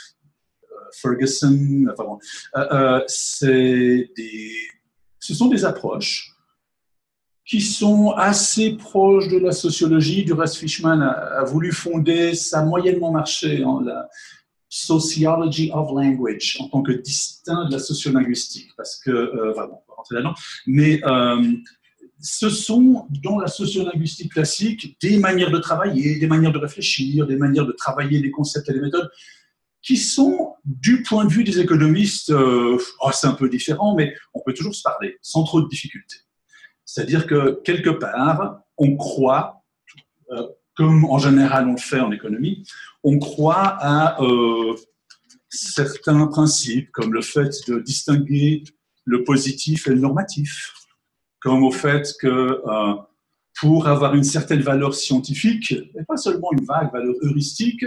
Ferguson, enfin bon, euh, c'est des, ce sont des approches qui sont assez proches de la sociologie. Du reste, Fishman a, a voulu fonder, ça a moyennement marché, en la Sociology of Language, en tant que distinct de la sociolinguistique, parce que, euh, enfin bon, on va rentrer là-dedans, mais euh, ce sont, dans la sociolinguistique classique, des manières de travailler, des manières de réfléchir, des manières de travailler les concepts et les méthodes, qui sont, du point de vue des économistes, euh, oh, c'est un peu différent, mais on peut toujours se parler, sans trop de difficultés. C'est-à-dire que, quelque part, on croit, euh, comme en général on le fait en économie, on croit à euh, certains principes, comme le fait de distinguer le positif et le normatif, comme au fait que euh, pour avoir une certaine valeur scientifique, et pas seulement une vague valeur heuristique,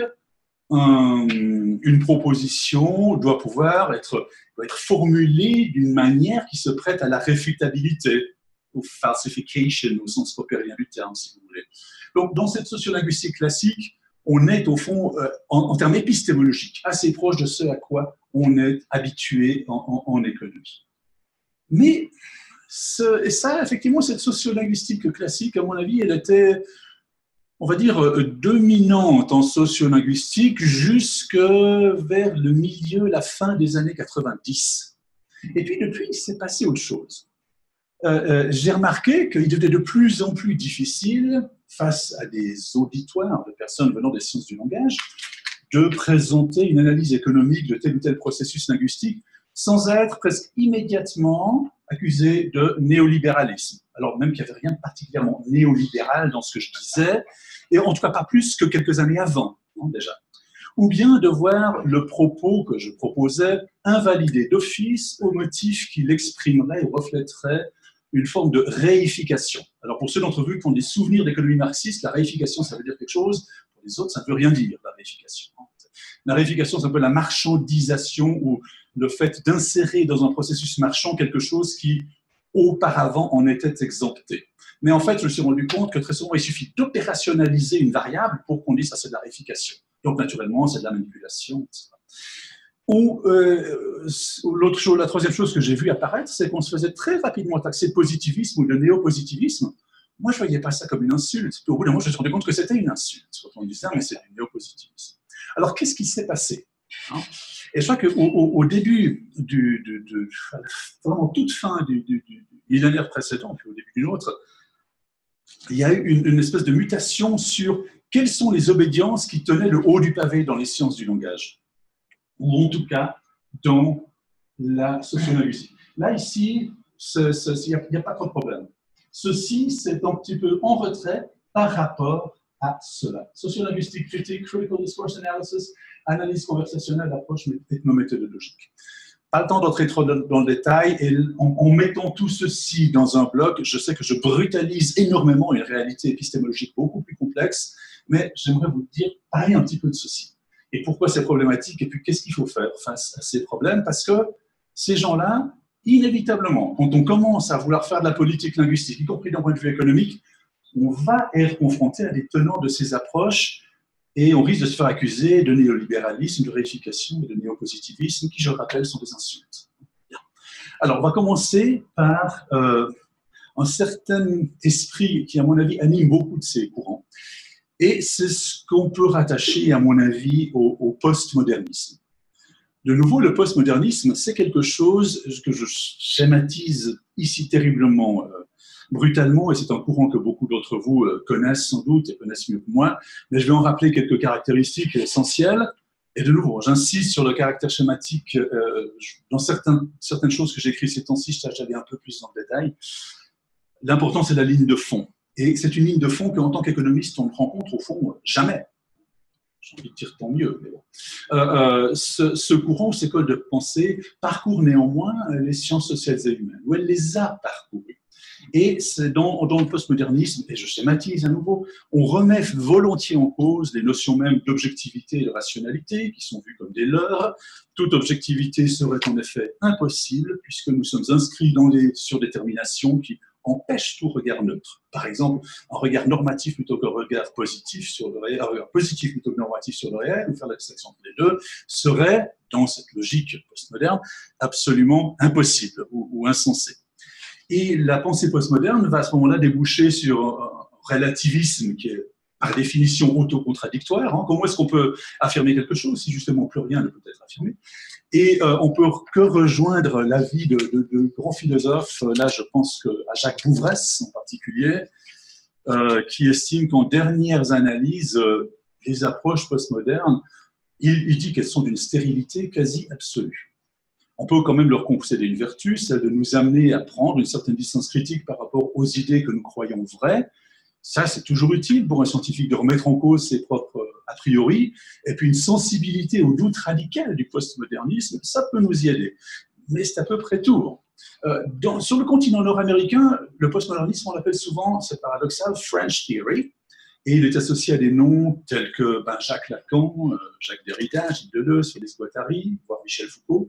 Un, une proposition doit pouvoir être, doit être formulée d'une manière qui se prête à la réfutabilité, ou falsification au sens popérien du terme, si vous voulez. Donc, dans cette sociolinguistique classique, on est au fond, euh, en, en termes épistémologiques, assez proche de ce à quoi on est habitué en, en, en économie. Mais, ce, et ça, effectivement, cette sociolinguistique classique, à mon avis, elle était on va dire, dominante en sociolinguistique jusque vers le milieu, la fin des années quatre-vingt-dix. Et puis depuis, il s'est passé autre chose. Euh, euh, j'ai remarqué qu'il était de plus en plus difficile, face à des auditoires de personnes venant des sciences du langage, de présenter une analyse économique de tel ou tel processus linguistique sans être presque immédiatement accusé de néolibéralisme. Alors même qu'il n'y avait rien de particulièrement néolibéral dans ce que je disais, et en tout cas pas plus que quelques années avant, hein, déjà. Ou bien de voir le propos que je proposais invalidé d'office au motif qu'il exprimerait ou reflèterait une forme de réification. Alors pour ceux d'entre vous qui ont des souvenirs d'économie marxiste, la réification, ça veut dire quelque chose, pour les autres, ça ne veut rien dire, la réification. La réification, c'est un peu la marchandisation ou le fait d'insérer dans un processus marchand quelque chose qui, auparavant, en était exempté. Mais en fait, je me suis rendu compte que très souvent, il suffit d'opérationnaliser une variable pour qu'on dise ça, c'est de la réification. Donc, naturellement, c'est de la manipulation, et cetera. Ou euh, l'autre chose, la troisième chose que j'ai vu apparaître, c'est qu'on se faisait très rapidement taxer de positivisme ou de néopositivisme. Moi, je ne voyais pas ça comme une insulte. Puis, au bout d'un moment, je me suis rendu compte que c'était une insulte. Quand on disait ça, mais c'est du néopositivisme. Alors, qu'est-ce qui s'est passé, hein? Et je crois qu'au au, au début, du, du, du, vraiment toute fin du, du, du millénaire précédent, puis au début d'une autre, il y a eu une, une espèce de mutation sur quelles sont les obédiences qui tenaient le haut du pavé dans les sciences du langage, ou en tout cas dans la sociolinguistique. Là, ici, il n'y a, a pas trop de problème. Ceci, c'est un petit peu en retrait par rapport à cela. Sociolinguistique critique, critical discourse analysis, analyse conversationnelle, approche ethnométhodologique. Pas le temps d'entrer trop dans le détail, et en, en mettant tout ceci dans un bloc, je sais que je brutalise énormément une réalité épistémologique beaucoup plus complexe, mais j'aimerais vous dire, parler un petit peu de ceci. Et pourquoi c'est problématique, et puis qu'est-ce qu'il faut faire face à ces problèmes? Parce que ces gens-là, inévitablement, quand on commence à vouloir faire de la politique linguistique, y compris d'un point de vue économique, on va être confronté à des tenants de ces approches et on risque de se faire accuser de néolibéralisme, de réification et de néopositivisme, qui, je le rappelle, sont des insultes. Bien. Alors, on va commencer par euh, un certain esprit qui, à mon avis, anime beaucoup de ces courants. Et c'est ce qu'on peut rattacher, à mon avis, au, au postmodernisme. De nouveau, le postmodernisme, c'est quelque chose que je schématise ici terriblement, euh, brutalement, et c'est un courant que beaucoup d'entre vous euh, connaissent sans doute et connaissent mieux que moi, mais je vais en rappeler quelques caractéristiques essentielles. Et de nouveau, j'insiste sur le caractère schématique euh, dans certains, certaines choses que j'écris ces temps-ci, je tâche d'aller un peu plus dans le détail. L'important, c'est la ligne de fond. Et c'est une ligne de fond qu'en tant qu'économiste, on ne rencontre au fond jamais. J'ai envie de dire tant mieux, mais bon. Euh, euh, ce, ce courant, cette école de pensée, parcourt néanmoins les sciences sociales et humaines, ou elle les a parcourues. Et c'est dans, dans le postmodernisme, et je schématise à nouveau, on remet volontiers en cause les notions même d'objectivité et de rationalité, qui sont vues comme des leurres. Toute objectivité serait en effet impossible, puisque nous sommes inscrits dans des surdéterminations qui empêche tout regard neutre. Par exemple, un regard normatif plutôt qu'un regard positif sur le réel, un regard positif plutôt que normatif sur le réel, ou faire la distinction entre les deux, serait, dans cette logique postmoderne, absolument impossible ou, ou insensé. Et la pensée postmoderne va à ce moment-là déboucher sur un relativisme qui est par définition autocontradictoire. Hein. Comment est-ce qu'on peut affirmer quelque chose si justement plus rien ne peut être affirmé? Et euh, on peut que rejoindre l'avis de, de, de grands philosophes, là je pense que à Jacques Bouvresse en particulier, euh, qui estime qu'en dernières analyses, euh, les approches postmodernes, il, il dit qu'elles sont d'une stérilité quasi absolue. On peut quand même leur concéder une vertu, celle de nous amener à prendre une certaine distance critique par rapport aux idées que nous croyons vraies. Ça, c'est toujours utile pour un scientifique de remettre en cause ses propres a priori, et puis une sensibilité au doute radical du postmodernisme, ça peut nous y aider. Mais c'est à peu près tout. Euh, dans, sur le continent nord-américain, le postmodernisme, on l'appelle souvent, c'est paradoxal, French Theory, et il est associé à des noms tels que ben, Jacques Lacan, euh, Jacques Derrida, Gilles Deleuze, Félix Guattari, voire Michel Foucault.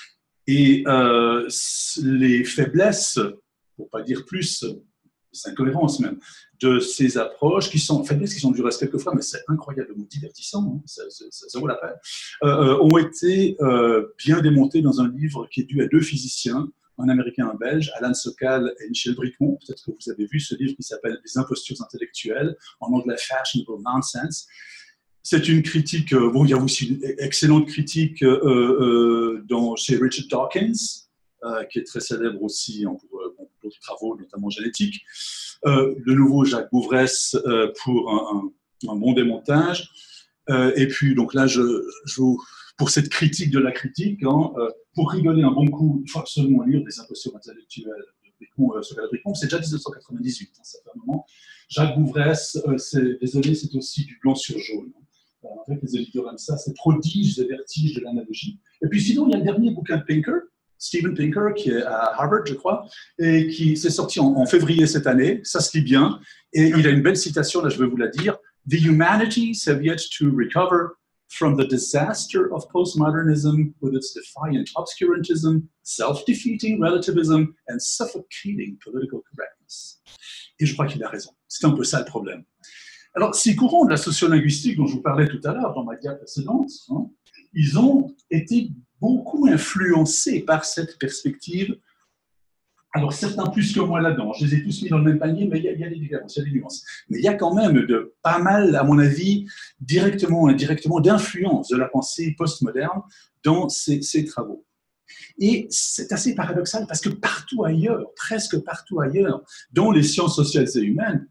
Et euh, les faiblesses, pour ne pas dire plus, les incohérences même, de ces approches, qui sont faiblesses, qui sont du reste quelquefois, mais c'est incroyablement divertissant, hein, ça, ça, ça vaut la peine, euh, ont été euh, bien démontées dans un livre qui est dû à deux physiciens, un Américain, un Belge, Alan Sokal et Michel Bricmont. Peut-être que vous avez vu ce livre qui s'appelle « Les impostures intellectuelles », en anglais « Fashionable Nonsense ». C'est une critique, euh, bon, il y a aussi une excellente critique euh, euh, dans, chez Richard Dawkins, euh, qui est très célèbre aussi hein, pour, euh, pour d'autres travaux, notamment génétiques. Euh, de nouveau, Jacques Bouvresse euh, pour un, un, un bon démontage. Euh, et puis, donc là, je, je vous, pour cette critique de la critique, hein, euh, pour rigoler un bon coup, il faut absolument lire Les impostures intellectuelles de Bricmont, euh, sur la Bricmont. C'est déjà mille neuf cent quatre-vingt-dix-huit, hein, ça fait un moment. Jacques Bouvresse, euh, c'est, désolé, c'est aussi du blanc sur jaune. En fait, les éditeurs aiment ça, c'est prodige et vertige de l'analogie. Et puis sinon, il y a le dernier bouquin de Pinker, Steven Pinker, qui est à Harvard, je crois, et qui s'est sorti en, en février cette année. Ça se lit bien. Et il a une belle citation, là, je vais vous la dire. The humanities have yet to recover from the disaster of postmodernism with its defiant obscurantism, self-defeating relativism, and suffocating political correctness. Et je crois qu'il a raison. C'est un peu ça le problème. Alors, ces courants de la sociolinguistique dont je vous parlais tout à l'heure dans ma diapo précédente, hein, ils ont été beaucoup influencés par cette perspective. Alors, certains plus que moi là-dedans, je les ai tous mis dans le même panier, mais il y a, il y a des différences, il y a des nuances. Mais il y a quand même de, pas mal, à mon avis, directement ou indirectement, d'influence de la pensée postmoderne dans ces, ces travaux. Et c'est assez paradoxal parce que partout ailleurs, presque partout ailleurs, dans les sciences sociales et humaines,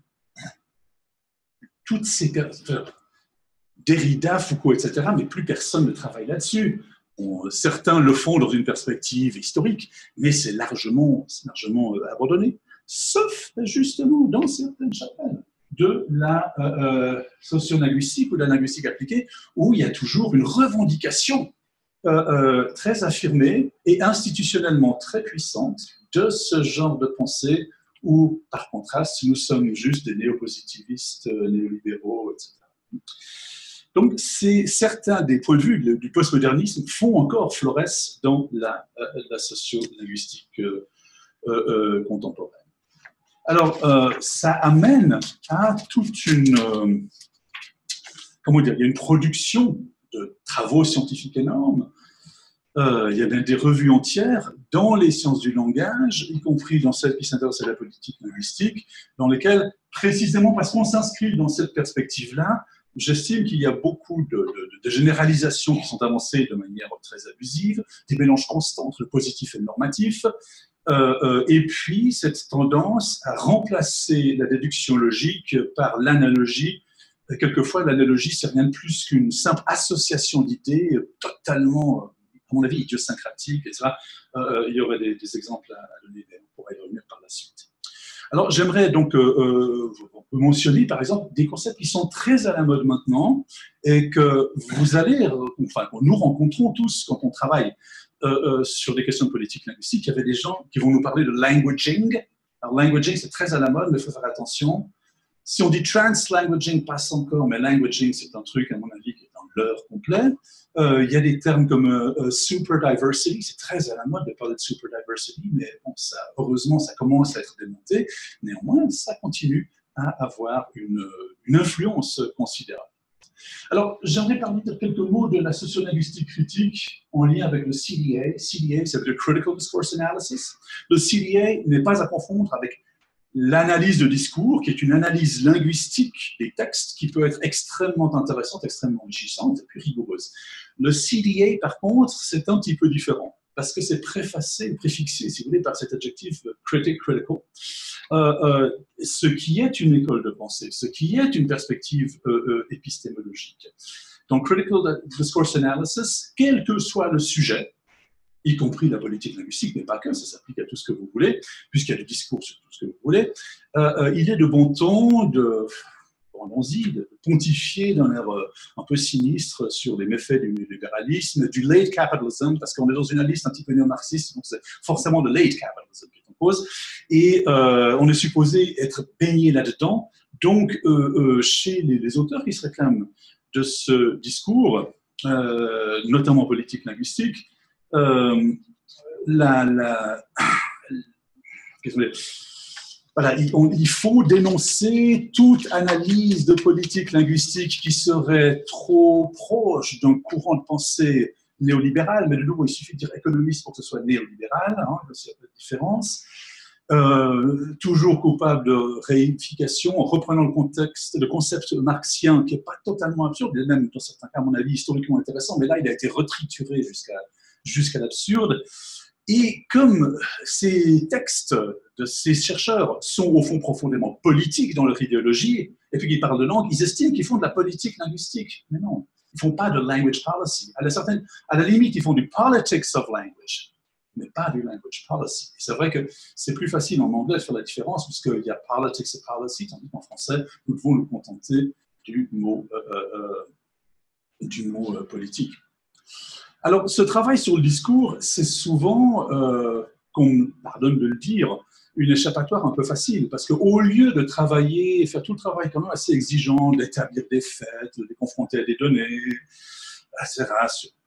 toutes ces personnes, Derrida, Foucault, et cetera, mais plus personne ne travaille là-dessus. On, certains le font dans une perspective historique, mais c'est largement, c'est largement euh, abandonné, sauf justement dans certaines chapelles de la euh, socio-linguistique ou de la linguistique appliquée, où il y a toujours une revendication euh, euh, très affirmée et institutionnellement très puissante de ce genre de pensée, où, par contraste, nous sommes juste des néopositivistes, euh, néolibéraux, et cetera. Donc, c'est certains des points de vue du postmodernisme font encore florès dans la, euh, la socio-linguistique euh, euh, contemporaine. Alors, euh, ça amène à toute une, euh, comment dire, il y a une production de travaux scientifiques énormes. Euh, il y a des revues entières dans les sciences du langage, y compris dans celles qui s'intéressent à la politique linguistique, dans lesquelles, précisément parce qu'on s'inscrit dans cette perspective-là, j'estime qu'il y a beaucoup de, de, de généralisations qui sont avancées de manière très abusive, des mélanges constants entre le positif et le normatif, euh, euh, et puis cette tendance à remplacer la déduction logique par l'analogie. Quelquefois, l'analogie, c'est rien de plus qu'une simple association d'idées totalement, à mon avis, idiosyncratique, et cetera. Euh, il y aurait des, des exemples à, à donner, mais on pourrait y revenir par la suite. Alors, j'aimerais donc euh, mentionner, par exemple, des concepts qui sont très à la mode maintenant et que vous allez, enfin, nous rencontrons tous quand on travaille euh, euh, sur des questions de politique linguistique. Il y avait des gens qui vont nous parler de languaging. Alors, languaging, c'est très à la mode, mais il faut faire attention. Si on dit translanguaging, passe encore, mais languaging, c'est un truc, à mon avis, qui est dans l'heure complet. Euh, il y a des termes comme euh, super diversity, c'est très à la mode de parler de super diversity, mais bon, ça, heureusement, ça commence à être démonté. Néanmoins, ça continue à avoir une, une influence considérable. Alors, j'aimerais parler de quelques mots de la sociolinguistique critique en lien avec le C D A. C D A, c'est le Critical Discourse Analysis. Le C D A n'est pas à confondre avec l'analyse de discours, qui est une analyse linguistique des textes qui peut être extrêmement intéressante, extrêmement enrichissante et puis rigoureuse. Le C D A, par contre, c'est un petit peu différent, parce que c'est préfacé, préfixé, si vous voulez, par cet adjectif critic, critical, euh, euh, ce qui est une école de pensée, ce qui est une perspective euh, euh, épistémologique. Donc, Critical Discourse Analysis, quel que soit le sujet, y compris la politique linguistique, mais pas que, ça s'applique à tout ce que vous voulez, puisqu'il y a du discours sur tout ce que vous voulez, euh, euh, il est de bon ton de, allons-y, de pontifier d'un air euh, un peu sinistre sur les méfaits du libéralisme, du late capitalism, parce qu'on est dans une liste un petit peu néo-marxiste, donc c'est forcément le late capitalism qui est en cause, et euh, on est supposé être baigné là-dedans. Donc, euh, euh, chez les, les auteurs qui se réclament de ce discours, euh, notamment politique linguistique, Euh, la, la, voilà, il, on, il faut dénoncer toute analyse de politique linguistique qui serait trop proche d'un courant de pensée néolibéral, mais de nouveau, il suffit de dire économiste pour que ce soit néolibéral, hein, c'est la différence. Euh, toujours coupable de réification, en reprenant le contexte, le concept marxien, qui n'est pas totalement absurde, il est même, dans certains cas, à mon avis, historiquement intéressant, mais là, il a été retrituré jusqu'à jusqu'à l'absurde. Et comme ces textes de ces chercheurs sont au fond profondément politiques dans leur idéologie, et puis qu'ils parlent de langue, ils estiment qu'ils font de la politique linguistique. Mais non, ils ne font pas de language policy. À la, certaine, à la limite, ils font du politics of language, mais pas du language policy. C'est vrai que c'est plus facile en anglais de faire la différence, puisqu'il y a politics et policy, tandis qu'en français, nous devons nous contenter du mot, euh, euh, du mot euh, politique. Alors, ce travail sur le discours, c'est souvent, euh, qu'on me pardonne de le dire, une échappatoire un peu facile, parce qu'au lieu de travailler, faire tout le travail quand même assez exigeant, d'établir des faits, de les confronter à des données, et cetera,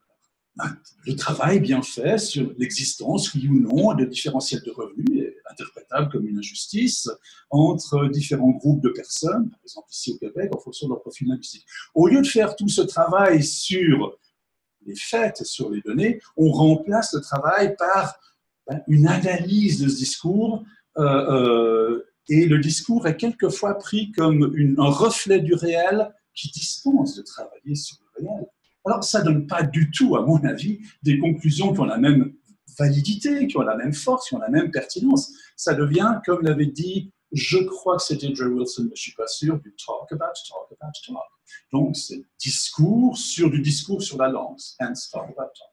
le travail bien fait sur l'existence, oui ou non, de différentiels de revenus, est interprétable comme une injustice entre différents groupes de personnes, par exemple ici au Québec, en fonction de leur profil linguistique. Au lieu de faire tout ce travail sur les faits, sur les données, on remplace le travail par ben, une analyse de ce discours, euh, euh, et le discours est quelquefois pris comme une, un reflet du réel qui dispense de travailler sur le réel. Alors, ça ne donne pas du tout, à mon avis, des conclusions qui ont la même validité, qui ont la même force, qui ont la même pertinence. Ça devient, comme l'avait dit, je crois que c'était Joe Wilson, mais je ne suis pas sûr, du talk about, talk about, talk. Donc, c'est discours sur du discours sur la langue. Hence, talk about, talk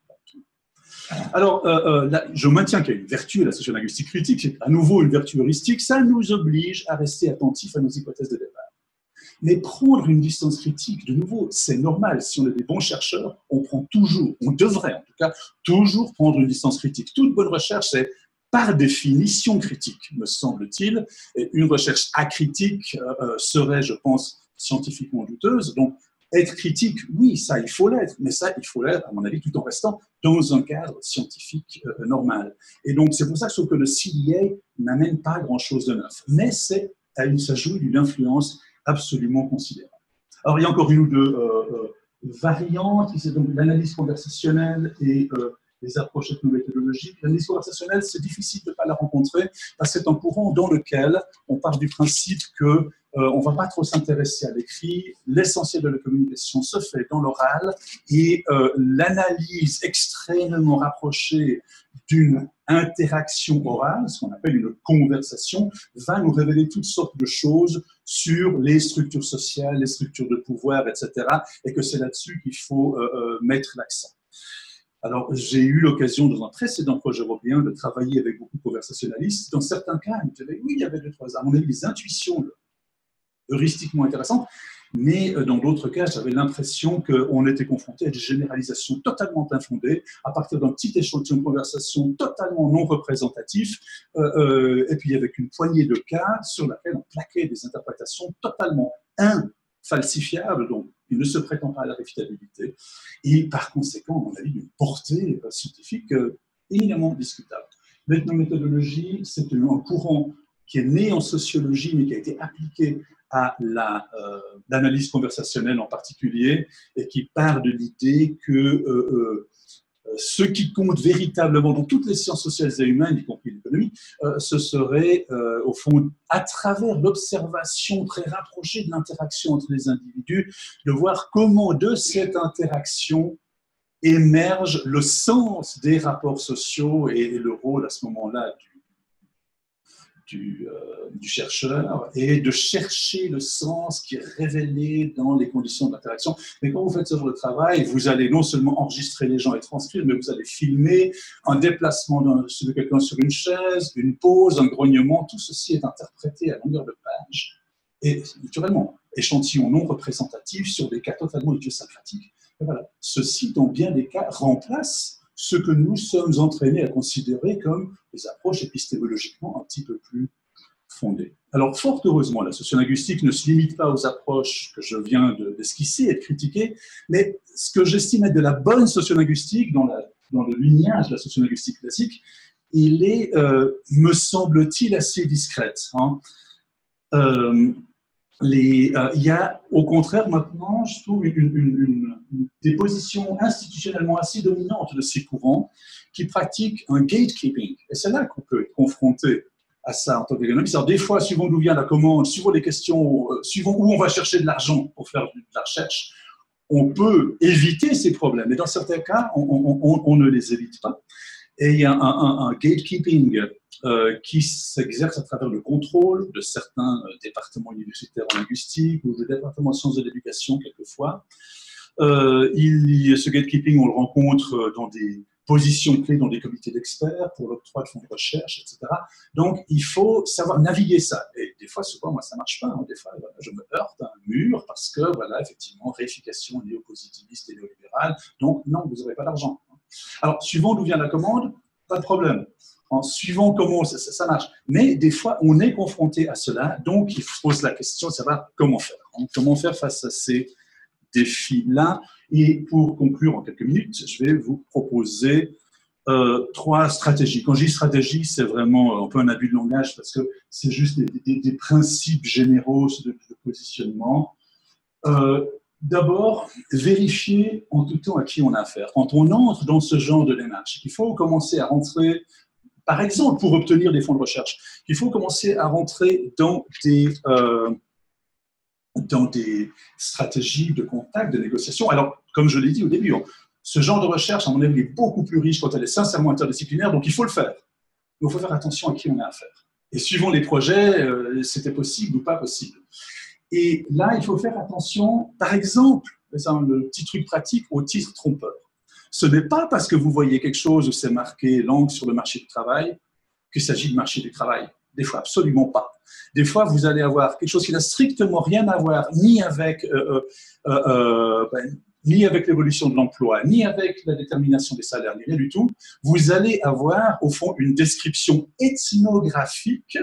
about. Alors, euh, euh, là, je maintiens qu'il y a une vertu à la sociolinguistique critique, c'est à nouveau une vertu heuristique, ça nous oblige à rester attentifs à nos hypothèses de départ. Mais prendre une distance critique, de nouveau, c'est normal. Si on est des bons chercheurs, on prend toujours, on devrait en tout cas, toujours prendre une distance critique. Toute bonne recherche, c'est par définition critique, me semble-t-il. Et une recherche acritique euh, serait, je pense, scientifiquement douteuse. Donc, être critique, oui, ça, il faut l'être. Mais ça, il faut l'être, à mon avis, tout en restant dans un cadre scientifique euh, normal. Et donc, c'est pour ça que je trouve que le C D A n'amène pas grand-chose de neuf. Mais c'est, ça joue d'une influence absolument considérable. Alors, il y a encore une ou deux euh, euh, variantes, c'est donc l'analyse conversationnelle et euh, les approches ethnométhodologiques. L'analyse conversationnelle, c'est difficile de ne pas la rencontrer parce que c'est un courant dans lequel on part du principe que euh, on ne va pas trop s'intéresser à l'écrit, l'essentiel de la communication se fait dans l'oral et euh, l'analyse extrêmement rapprochée d'une interaction orale, ce qu'on appelle une conversation, va nous révéler toutes sortes de choses sur les structures sociales, les structures de pouvoir, et cetera, et que c'est là-dessus qu'il faut euh, mettre l'accent. Alors, j'ai eu l'occasion, dans un précédent projet européen, de travailler avec beaucoup de conversationnalistes. Dans certains cas, ils me disaient, oui, il y avait deux, trois, à mon avis, des intuitions heuristiquement intéressantes, mais dans d'autres cas, j'avais l'impression qu'on était confronté à des généralisations totalement infondées, à partir d'un petit échantillon de conversation totalement non représentatif, euh, euh, et puis avec une poignée de cas sur laquelle on plaquait des interprétations totalement infalsifiables, donc il ne se prétend pas à la réfutabilité, et par conséquent, à mon avis, une portée scientifique éminemment discutable. L'ethnométhodologie, c'est un courant qui est né en sociologie, mais qui a été appliqué à l'analyse euh, conversationnelle en particulier, et qui part de l'idée que euh, euh, ce qui compte véritablement dans toutes les sciences sociales et humaines, y compris l'économie, euh, ce serait, euh, au fond, à travers l'observation très rapprochée de l'interaction entre les individus, de voir comment de cette interaction émerge le sens des rapports sociaux et, et le rôle à ce moment-là du Du, euh, du chercheur, et de chercher le sens qui est révélé dans les conditions d'interaction. Mais quand vous faites ce genre de travail, vous allez non seulement enregistrer les gens et transcrire, mais vous allez filmer un déplacement de quelqu'un sur une chaise, une pause, un grognement, tout ceci est interprété à longueur de page, et naturellement, échantillon non représentatif sur des cas totalement idiosyncratiques. Et voilà. Ceci, dans bien des cas, remplace ce que nous sommes entraînés à considérer comme des approches épistémologiquement un petit peu plus fondées. Alors, fort heureusement, la sociolinguistique ne se limite pas aux approches que je viens d'esquisser et de critiquer, mais ce que j'estime être de la bonne sociolinguistique, dans, la, dans le lignage de la sociolinguistique classique, il est, euh, me semble-t-il, assez discrète. Hein. Euh, les, euh, il y a au contraire maintenant, je trouve, une, une, une, une, des positions institutionnellement assez dominantes de ces courants qui pratiquent un gatekeeping. Et c'est là qu'on peut être confronté à ça en tant qu'économiste. Alors des fois, suivant d'où vient la commande, suivant les questions, euh, suivant où on va chercher de l'argent pour faire de la recherche, on peut éviter ces problèmes. Mais dans certains cas, on, on, on, on ne les évite pas. Et il y a un, un, un gatekeeping euh, qui s'exerce à travers le contrôle de certains euh, départements universitaires en linguistique ou des départements en sciences de l'éducation quelquefois. Euh, il, ce gatekeeping, on le rencontre dans des positions clés dans des comités d'experts pour l'octroi de fonds de recherche, et cetera. Donc, il faut savoir naviguer ça. Et des fois, souvent, moi, ça ne marche pas. Hein. Des fois, voilà, je me heurte à un mur parce que, voilà, effectivement, réification néopositiviste et néolibérale. Donc, non, vous n'aurez pas d'argent. Alors, suivant d'où vient la commande, pas de problème. En suivant comment ça, ça, ça marche. Mais des fois, on est confronté à cela. Donc, il se pose la question de savoir comment faire. Hein. Comment faire face à ces défis-là. Et pour conclure en quelques minutes, je vais vous proposer euh, trois stratégies. Quand je dis stratégie, c'est vraiment un peu un abus de langage parce que c'est juste des, des, des principes généraux de, de positionnement. Euh, D'abord, vérifier en tout temps à qui on a affaire. Quand on entre dans ce genre de démarche, il faut commencer à rentrer, par exemple, pour obtenir des fonds de recherche, il faut commencer à rentrer dans des... Euh, dans des stratégies de contact, de négociation. Alors, comme je l'ai dit au début, ce genre de recherche, à mon avis, est beaucoup plus riche quand elle est sincèrement interdisciplinaire, donc il faut le faire. Mais il faut faire attention à qui on a affaire. Et suivant les projets, euh, c'était possible ou pas possible. Et là, il faut faire attention, par exemple, le petit truc pratique, au titre trompeur. Ce n'est pas parce que vous voyez quelque chose où c'est marqué langue sur le marché du travail qu'il s'agit de marché du travail. Des fois, absolument pas. Des fois, vous allez avoir quelque chose qui n'a strictement rien à voir ni avec, euh, euh, euh, ben, ni avec l'évolution de l'emploi, ni avec la détermination des salaires, ni rien du tout. Vous allez avoir, au fond, une description ethnographique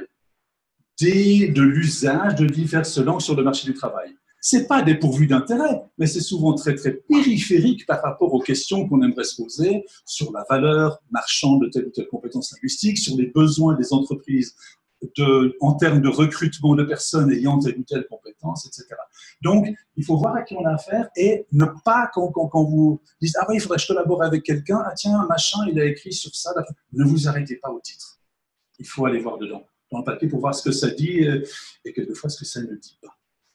des, de l'usage de diverses langues sur le marché du travail. Ce n'est pas dépourvu d'intérêt, mais c'est souvent très, très périphérique par rapport aux questions qu'on aimerait se poser sur la valeur marchande de telle ou telle compétence linguistique, sur les besoins des entreprises de, en termes de recrutement de personnes ayant telle ou telle compétence, et cetera. Donc, il faut voir à qui on a affaire et ne pas, quand, quand, quand vous dites « Ah oui, il faudrait que je collabore avec quelqu'un, ah tiens, machin, il a écrit sur ça », ne vous arrêtez pas au titre. Il faut aller voir dedans, dans le papier, pour voir ce que ça dit et quelquefois ce que ça ne dit pas.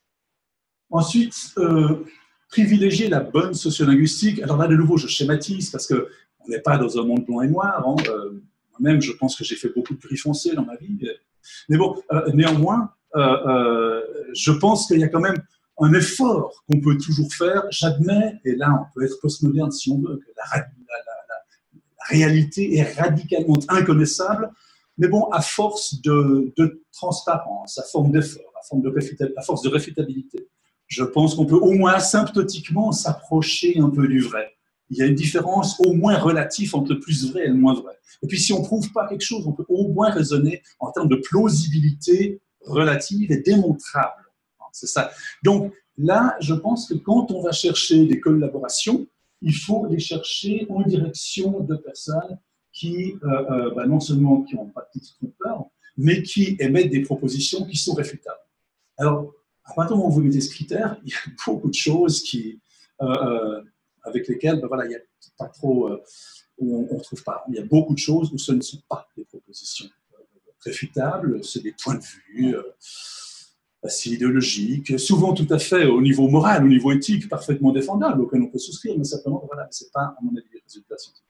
Ensuite, euh, privilégier la bonne sociolinguistique. Alors là, de nouveau, je schématise parce qu'on n'est pas dans un monde blanc et noir. Hein. Euh, moi-même, je pense que j'ai fait beaucoup de gris foncé dans ma vie. Mais bon, euh, néanmoins, euh, euh, je pense qu'il y a quand même un effort qu'on peut toujours faire. J'admets, et là, on peut être postmoderne si on veut, que la, la, la, la, la réalité est radicalement inconnaissable. Mais bon, à force de, de transparence, à force d'effort, à force de réfutabilité, je pense qu'on peut au moins asymptotiquement s'approcher un peu du vrai. Il y a une différence au moins relative entre le plus vrai et le moins vrai. Et puis si on ne prouve pas quelque chose, on peut au moins raisonner en termes de plausibilité relative et démontrable. C'est ça. Donc là, je pense que quand on va chercher des collaborations, il faut les chercher en direction de personnes qui, euh, euh, bah, non seulement qui n'ont pas de titre trompeur, mais qui émettent des propositions qui sont réfutables. Alors, à partir du moment où vous mettez ce critère, il y a beaucoup de choses qui, euh, euh, avec lesquelles ben voilà, il n'y a pas trop, euh, où on ne trouve pas. Il y a beaucoup de choses où ce ne sont pas des propositions euh, réfutables, c'est des points de vue euh, assez idéologiques, souvent tout à fait au niveau moral, au niveau éthique, parfaitement défendables, auxquels on peut souscrire, mais simplement, voilà, ce n'est pas, à mon avis, les résultats scientifiques.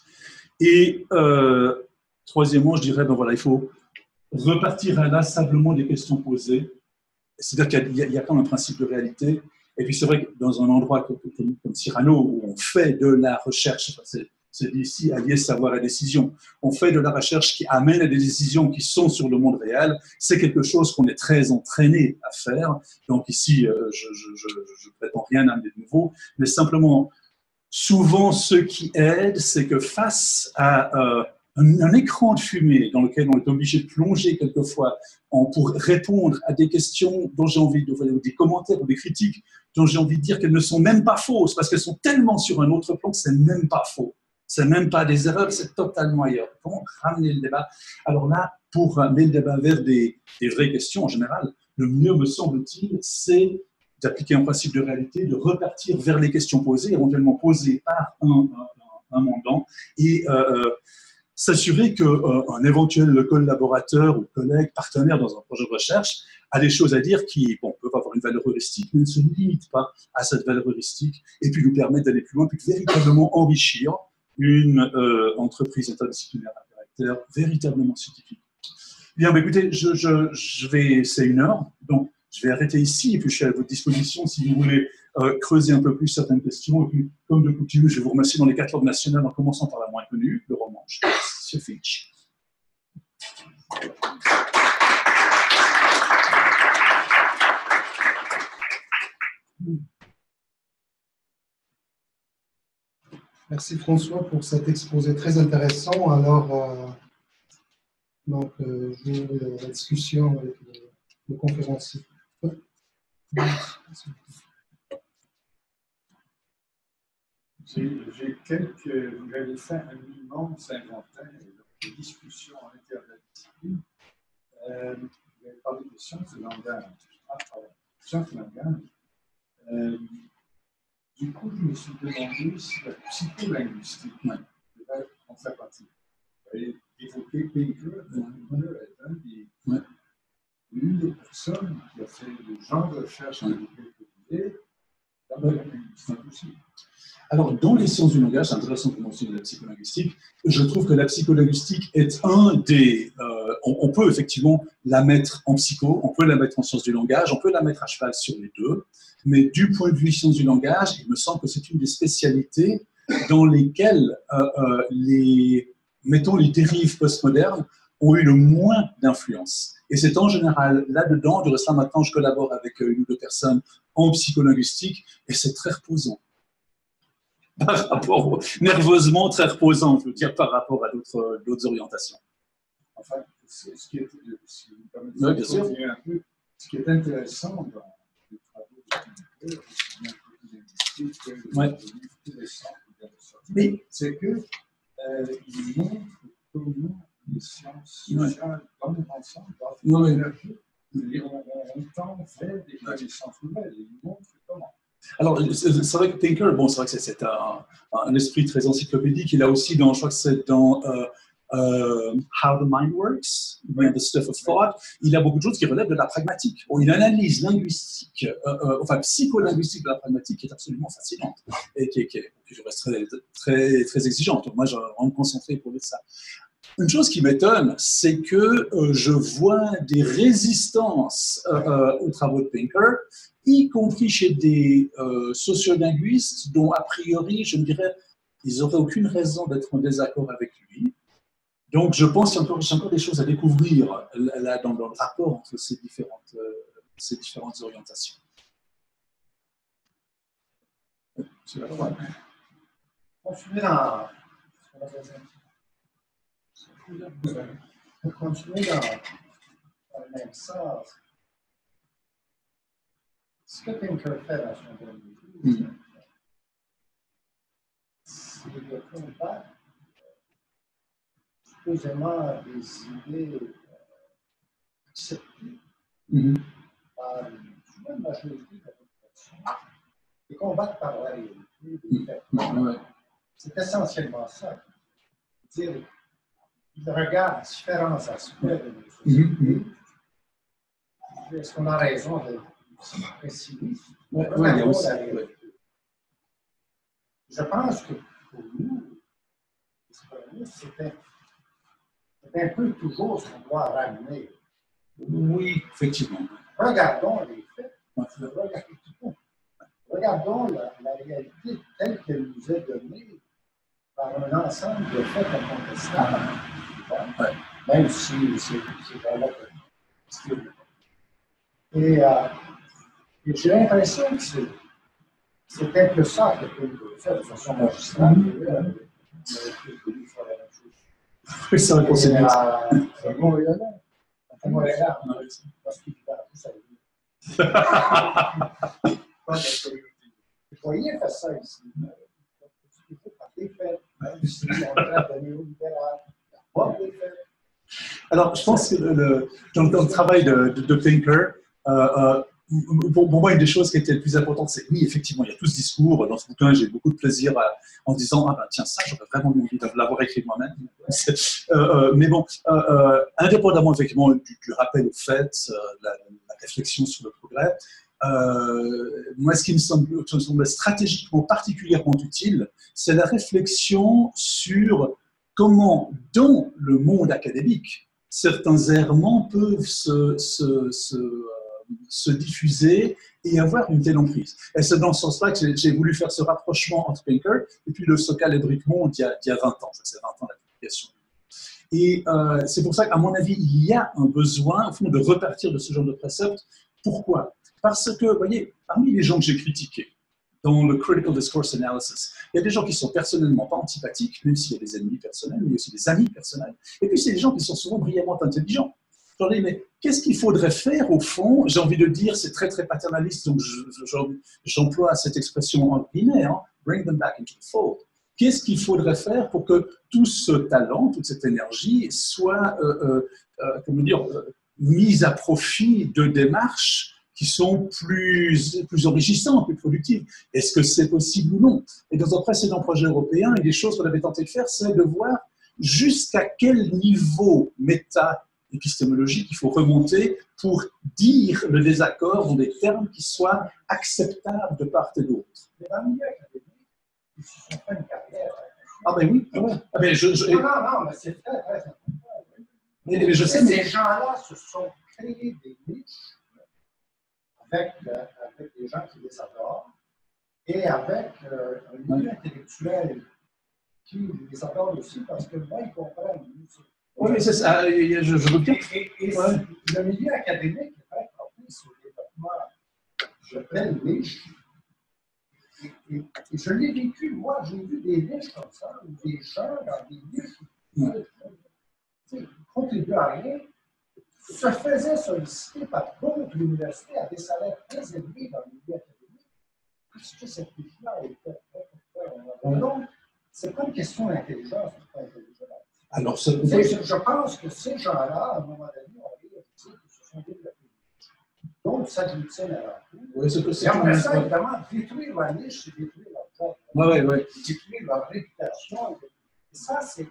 Et euh, troisièmement, je dirais, ben voilà, il faut repartir inlassablement des questions posées. C'est-à-dire qu'il y, y a quand même un principe de réalité. Et puis c'est vrai que dans un endroit comme, comme, comme Cyrano, où on fait de la recherche, c'est ici allié savoir et décision, on fait de la recherche qui amène à des décisions qui sont sur le monde réel, c'est quelque chose qu'on est très entraîné à faire. Donc ici, euh, je ne prétends rien amener de nouveau, mais simplement, souvent ce qui aide, c'est que face à euh, un, un écran de fumée dans lequel on est obligé de plonger quelquefois en, pour répondre à des questions dont j'ai envie de, ou des commentaires ou des critiques dont j'ai envie de dire qu'elles ne sont même pas fausses parce qu'elles sont tellement sur un autre plan que c'est même pas faux. C'est même pas des erreurs, c'est totalement ailleurs. Comment ramener le débat? Alors là, pour ramener le débat vers des, des vraies questions en général, Le mieux, me semble-t-il, c'est d'appliquer un principe de réalité, de repartir vers les questions posées, éventuellement posées par un, un, un mandant, et euh, s'assurer qu'un euh, éventuel collaborateur ou collègue, partenaire dans un projet de recherche a des choses à dire qui bon, peuvent avoir une valeur heuristique, mais ne se limitent pas à cette valeur heuristique, et puis nous permettent d'aller plus loin, puis de véritablement enrichir une euh, entreprise interdisciplinaire à caractère véritablement scientifique. Bien, bah, écoutez, je, je, je vais, c'est une heure, donc je vais arrêter ici, et puis je suis à votre disposition si vous voulez euh, creuser un peu plus certaines questions. Et puis, comme de coutume, je vais vous remercier dans les quatre langues nationales, en commençant par la moins connue, le romanche. Monsieur Fitch. Merci François pour cet exposé très intéressant. Alors, euh, donc, euh, je vais la discussion avec le, le conférencier. J'ai quelques, vous avez fait un immense inventaire de discussions interdisciplinaires. Euh, vous avez parlé de sciences de langage. Ah, pardon, sciences de langage. Euh, du coup, je me suis demandé si la psycholinguistique devait en faire partie. Vous avez évoqué Pinker. Pinker est un des, ouais. l'une des personnes qui a fait le genre de recherche que vous proposez dans la linguistique aussi. Alors, dans les sciences du langage, c'est intéressant de mentionner la psycholinguistique. Je trouve que la psycholinguistique est un des... Euh, on, on peut effectivement la mettre en psycho, on peut la mettre en sciences du langage, on peut la mettre à cheval sur les deux, mais du point de vue sciences du langage, il me semble que c'est une des spécialités dans lesquelles euh, euh, les, mettons, les dérives postmodernes ont eu le moins d'influence. Et c'est en général là-dedans, du reste là maintenant, je collabore avec une ou deux personnes en psycholinguistique, et c'est très reposant. Par rapport, au, nerveusement très reposant, je veux dire, par rapport à d'autres, d'autres orientations. Enfin, ce qui est, si vous permettez oui, bien sûr. Un peu, ce qui est intéressant dans les travaux de Pinker, aussi bien que linguistique que ouais. les livres plus récents qui viennent de sortir, c'est qu'il euh, montre comment les sciences sociales, dans leur ensemble, dans ouais. l'énergie, on, on tend vers des connaissances nouvelles, et ils montrent comment. Alors, c'est vrai que Pinker, bon, c'est vrai que c'est un, un esprit très encyclopédique. Il a aussi, dans, je crois que c'est dans uh, uh, How the Mind Works, oui. The Stuff of Thought, il a beaucoup de choses qui relèvent de la pragmatique. Bon, une analyse linguistique, uh, uh, enfin psycholinguistique de la pragmatique qui est absolument fascinante et qui, qui, qui reste très, très, très exigeante. Donc, moi, je vais me concentrer pour dire ça. Une chose qui m'étonne, c'est que euh, je vois des résistances euh, euh, aux travaux de Pinker, y compris chez des euh, sociolinguistes dont, a priori, je me dirais, ils n'auraient aucune raison d'être en désaccord avec lui. Donc, je pense qu'il y a encore, encore des choses à découvrir là, dans, dans le rapport entre ces différentes, euh, ces différentes orientations. C'est la fin. Continuez dans... Pour continuer dans, dans le même sens, ce que Pinker fait dans son dernier livre, mm. c'est de combattre supposément des idées euh, acceptées mm. par une majorité de la population et combattre par la réalité des faits. Mm. Ouais. C'est essentiellement ça. Dire, il regarde différents aspects de nos sociétés. Mm-hmm. Est-ce qu'on a raison de si pessimiste? Ouais, ouais, il y a aussi, ouais. Je pense que pour nous, c'était un peu toujours ce qu'on doit ramener. Oui, effectivement. Regardons les faits. Regardons, regardons la, la réalité telle qu'elle nous est donnée par un ensemble de faits incontestables. Ouais. Même si c'est vraiment possible. Et, euh, et j'ai l'impression que c'est un peu ça que peut nous faire de façon magistrale. Oui, c'est vrai qu'on s'est dit. C'est Montréal. C'est Montréal. Parce qu'il va tout ça. Vous voyez faire ça ici. Il faut parler fait. Même si on traite de néolibéral. Alors, je pense que le, dans, dans le travail de, de, de Pinker, euh, pour, pour moi, une des choses qui était le plus importante, c'est oui, effectivement, il y a tout ce discours. Dans ce bouquin, j'ai beaucoup de plaisir à, en disant, ah ben tiens, ça, j'aurais vraiment envie de l'avoir écrit moi-même. Euh, euh, mais bon, euh, euh, indépendamment effectivement du, du rappel aux faits, euh, la, la réflexion sur le progrès, euh, moi, ce qui me semble, me semble stratégiquement particulièrement utile, c'est la réflexion sur comment, dans le monde académique, certains errements peuvent se, se, se, euh, se diffuser et avoir une telle emprise. Et c'est dans ce sens-là que j'ai voulu faire ce rapprochement entre Pinker et puis le Sokal et Bricmont d'il y, y a vingt ans. Ça, c'est vingt ans la publication. Et euh, c'est pour ça qu'à mon avis, il y a un besoin, au fond, de repartir de ce genre de préceptes. Pourquoi? Parce que, vous voyez, parmi les gens que j'ai critiqués, dans le Critical Discourse Analysis, il y a des gens qui sont personnellement pas antipathiques, même s'il y a des ennemis personnels, mais il y a aussi des amis personnels. Et puis, c'est des gens qui sont souvent brillamment intelligents. Je leur dis, mais qu'est-ce qu'il faudrait faire, au fond? J'ai envie de dire, c'est très, très paternaliste, donc j'emploie cette expression en binaire, hein, bring them back into the fold. Qu'est-ce qu'il faudrait faire pour que tout ce talent, toute cette énergie soit, euh, euh, euh, comment dire, euh, mise à profit de démarches qui sont plus, plus enrichissantes, plus productives? Est-ce que c'est possible ou non? Et dans un précédent projet européen, une des choses qu'on avait tenté de faire, c'est de voir jusqu'à quel niveau méta-épistémologique il faut remonter pour dire le désaccord dans des termes qui soient acceptables de part et d'autre. Ils se sont fait une carrière. Ah ben oui, ouais. Ah ben je, je... Non, non, non, mais c'est très, très important. Mais, mais je sais, mais... mais... Ces gens-là se sont créés des niches avec, euh, avec des gens qui les adorent et avec euh, un milieu ouais. intellectuel qui les adore aussi parce que moi, ils comprennent. Oui, mais c'est ça, je, je veux bien. Et, et, et ouais. Le milieu académique est très propice au développement de belles niches. Et, et, et je l'ai vécu, moi, j'ai vu des niches comme ça, où des gens dans des niches qui ne contribuaient à rien, se faisaient solliciter par d'autres universités à des salaires très élevés dans le milieu académique, parce que cette niche-là était très, très, très. Donc, ce n'est pas une question d'intelligence, c'est pas intelligent. Alors, ce... je, je pense que ces gens-là, à un moment donné, ont réalisé qu'ils se sont développés. Donc, ça glutine à leur coup. Oui, c'est et après ça, évidemment, détruire la niche, c'est détruire leur propre. Oui, oui, oui. Détruire leur réputation. Et ça, c'est.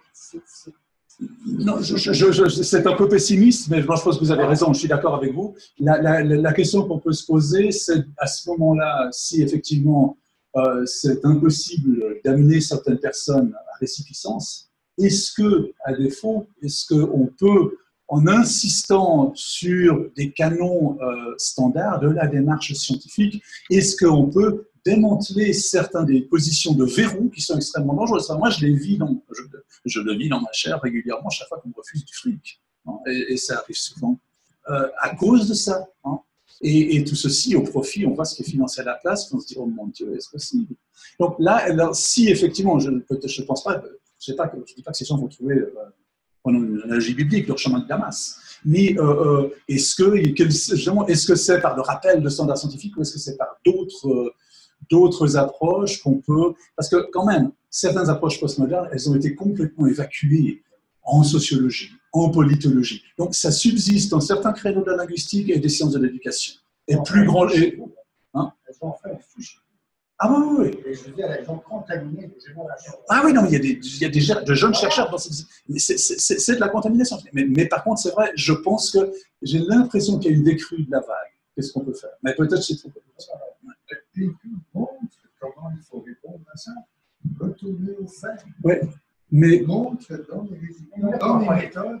Non, je, je, je, c'est un peu pessimiste, mais moi, je pense que vous avez raison, je suis d'accord avec vous. La, la, la question qu'on peut se poser, c'est à ce moment-là, si effectivement euh, c'est impossible d'amener certaines personnes à récipiscence, est-ce que, à défaut, est-ce qu'on peut, en insistant sur des canons euh, standards de la démarche scientifique, est-ce qu'on peut démanteler certaines des positions de verrou qui sont extrêmement dangereuses? Moi, je les vis dans, je, je le vis dans ma chair régulièrement chaque fois qu'on me refuse du fric. Hein, et, et ça arrive souvent euh, à cause de ça. Hein. Et, et tout ceci au profit, on voit ce qui est financé à la place, on se dit, oh mon Dieu, est-ce possible? Donc là, alors, si effectivement, je ne pense pas, je ne dis pas que ces gens vont trouver, euh, pendant une analogie biblique, leur chemin de Damas. Mais euh, est-ce que est-ce que c'est par le rappel de standards scientifiques ou est-ce que c'est par d'autres euh, d'autres approches qu'on peut... Parce que quand même, certaines approches postmodernes, elles ont été complètement évacuées en sociologie, en politologie. Donc ça subsiste dans certains créneaux de la linguistique et des sciences de l'éducation. Et plus grand... Et... Hein? Elles ont fait un fichier. Ah oui, oui. Et je veux dire, elles ont contaminé des générations. Ah oui, non, mais il y a des, il y a des de jeunes chercheurs dans cette... C'est de la contamination. Mais, mais par contre, c'est vrai, je pense que j'ai l'impression qu'il y a une décrue de la vague. Qu'est-ce qu'on peut faire? Mais peut-être c'est trop. Et puis, montre comment il faut répondre à ça. Retourner au fait. Oui, mais... Montre dans les, dans les méthodes.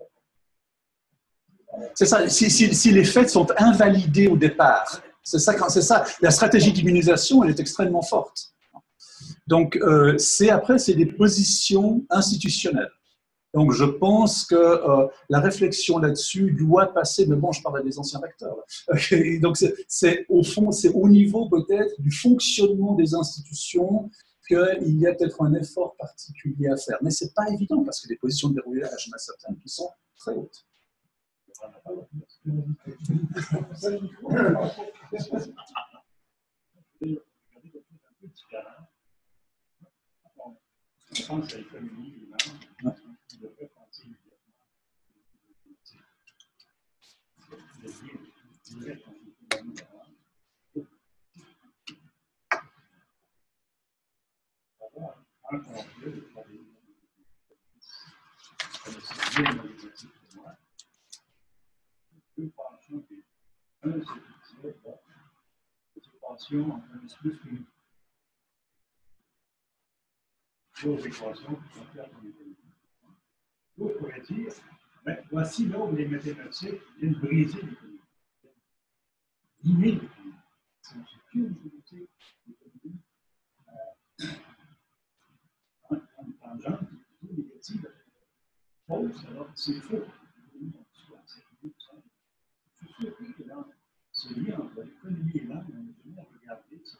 C'est ça, si, si, si les faits sont invalidés au départ, c'est ça, c'est ça, la stratégie d'immunisation, elle est extrêmement forte. Donc, euh, c'est après, c'est des positions institutionnelles. Donc, je pense que euh, la réflexion là-dessus doit passer, mais bon, je parle des anciens recteurs. Donc, c'est au fond, c'est au niveau peut-être du fonctionnement des institutions qu'il y a peut-être un effort particulier à faire. Mais ce n'est pas évident parce que les positions de verrouillage, il y en a certaines qui sont très hautes. L'autre pourrait dire, ben, voici là où les mathématiques viennent briser l'économie. Guimer l'économie. C'est une politique d'économie en tangente plutôt négative. Fausse, alors c'est faux. Je suis surpris que dans ce lien entre l'économie et l'âme, on a jamais regardé ça.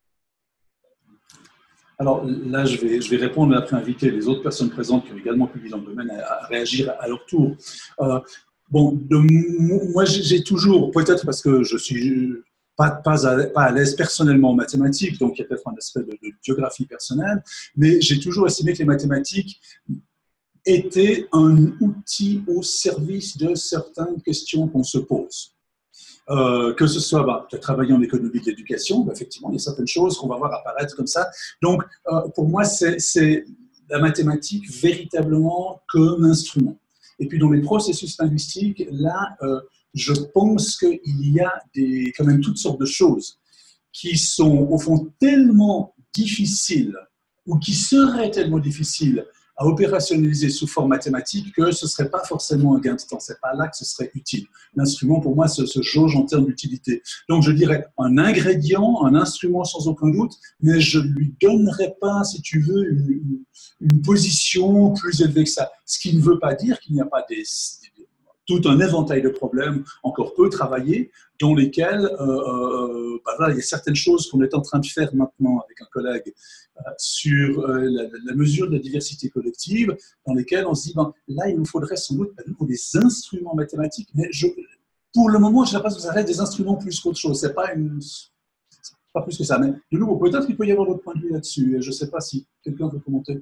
Alors là, je vais, je vais répondre, mais après inviter les autres personnes présentes qui ont également publié dans le domaine à, à réagir à leur tour. Euh, bon, de, moi, j'ai toujours, peut-être parce que je suis pas, pas, à, pas à l'aise personnellement en mathématiques, donc il y a peut-être un aspect de, de biographie personnelle, mais j'ai toujours estimé que les mathématiques étaient un outil au service de certaines questions qu'on se pose. Euh, que ce soit, bah, tu as travaillé en économie de l'éducation, bah, effectivement, il y a certaines choses qu'on va voir apparaître comme ça. Donc, euh, pour moi, c'est la mathématique véritablement comme instrument. Et puis, dans les processus linguistiques, là, euh, je pense qu'il y a des, quand même toutes sortes de choses qui sont, au fond, tellement difficiles, ou qui seraient tellement difficiles à opérationnaliser sous forme mathématique que ce ne serait pas forcément un gain de temps. Ce n'est pas là que ce serait utile. L'instrument, pour moi, se, se jauge en termes d'utilité. Donc, je dirais un ingrédient, un instrument sans aucun doute, mais je ne lui donnerais pas, si tu veux, une, une, une position plus élevée que ça. Ce qui ne veut pas dire qu'il n'y a pas des, tout un éventail de problèmes encore peu travaillés, dans lesquels euh, euh, bah là, il y a certaines choses qu'on est en train de faire maintenant avec un collègue euh, sur euh, la, la mesure de la diversité collective, dans lesquelles on se dit, ben, là, il nous faudrait sans doute des instruments mathématiques, mais je, pour le moment, je n'ai pas que ça reste des instruments plus qu'autre chose. C'est pas une, pas plus que ça. Mais de nouveau, peut-être qu'il peut y avoir d'autres points de vue là-dessus. Je ne sais pas si quelqu'un veut commenter.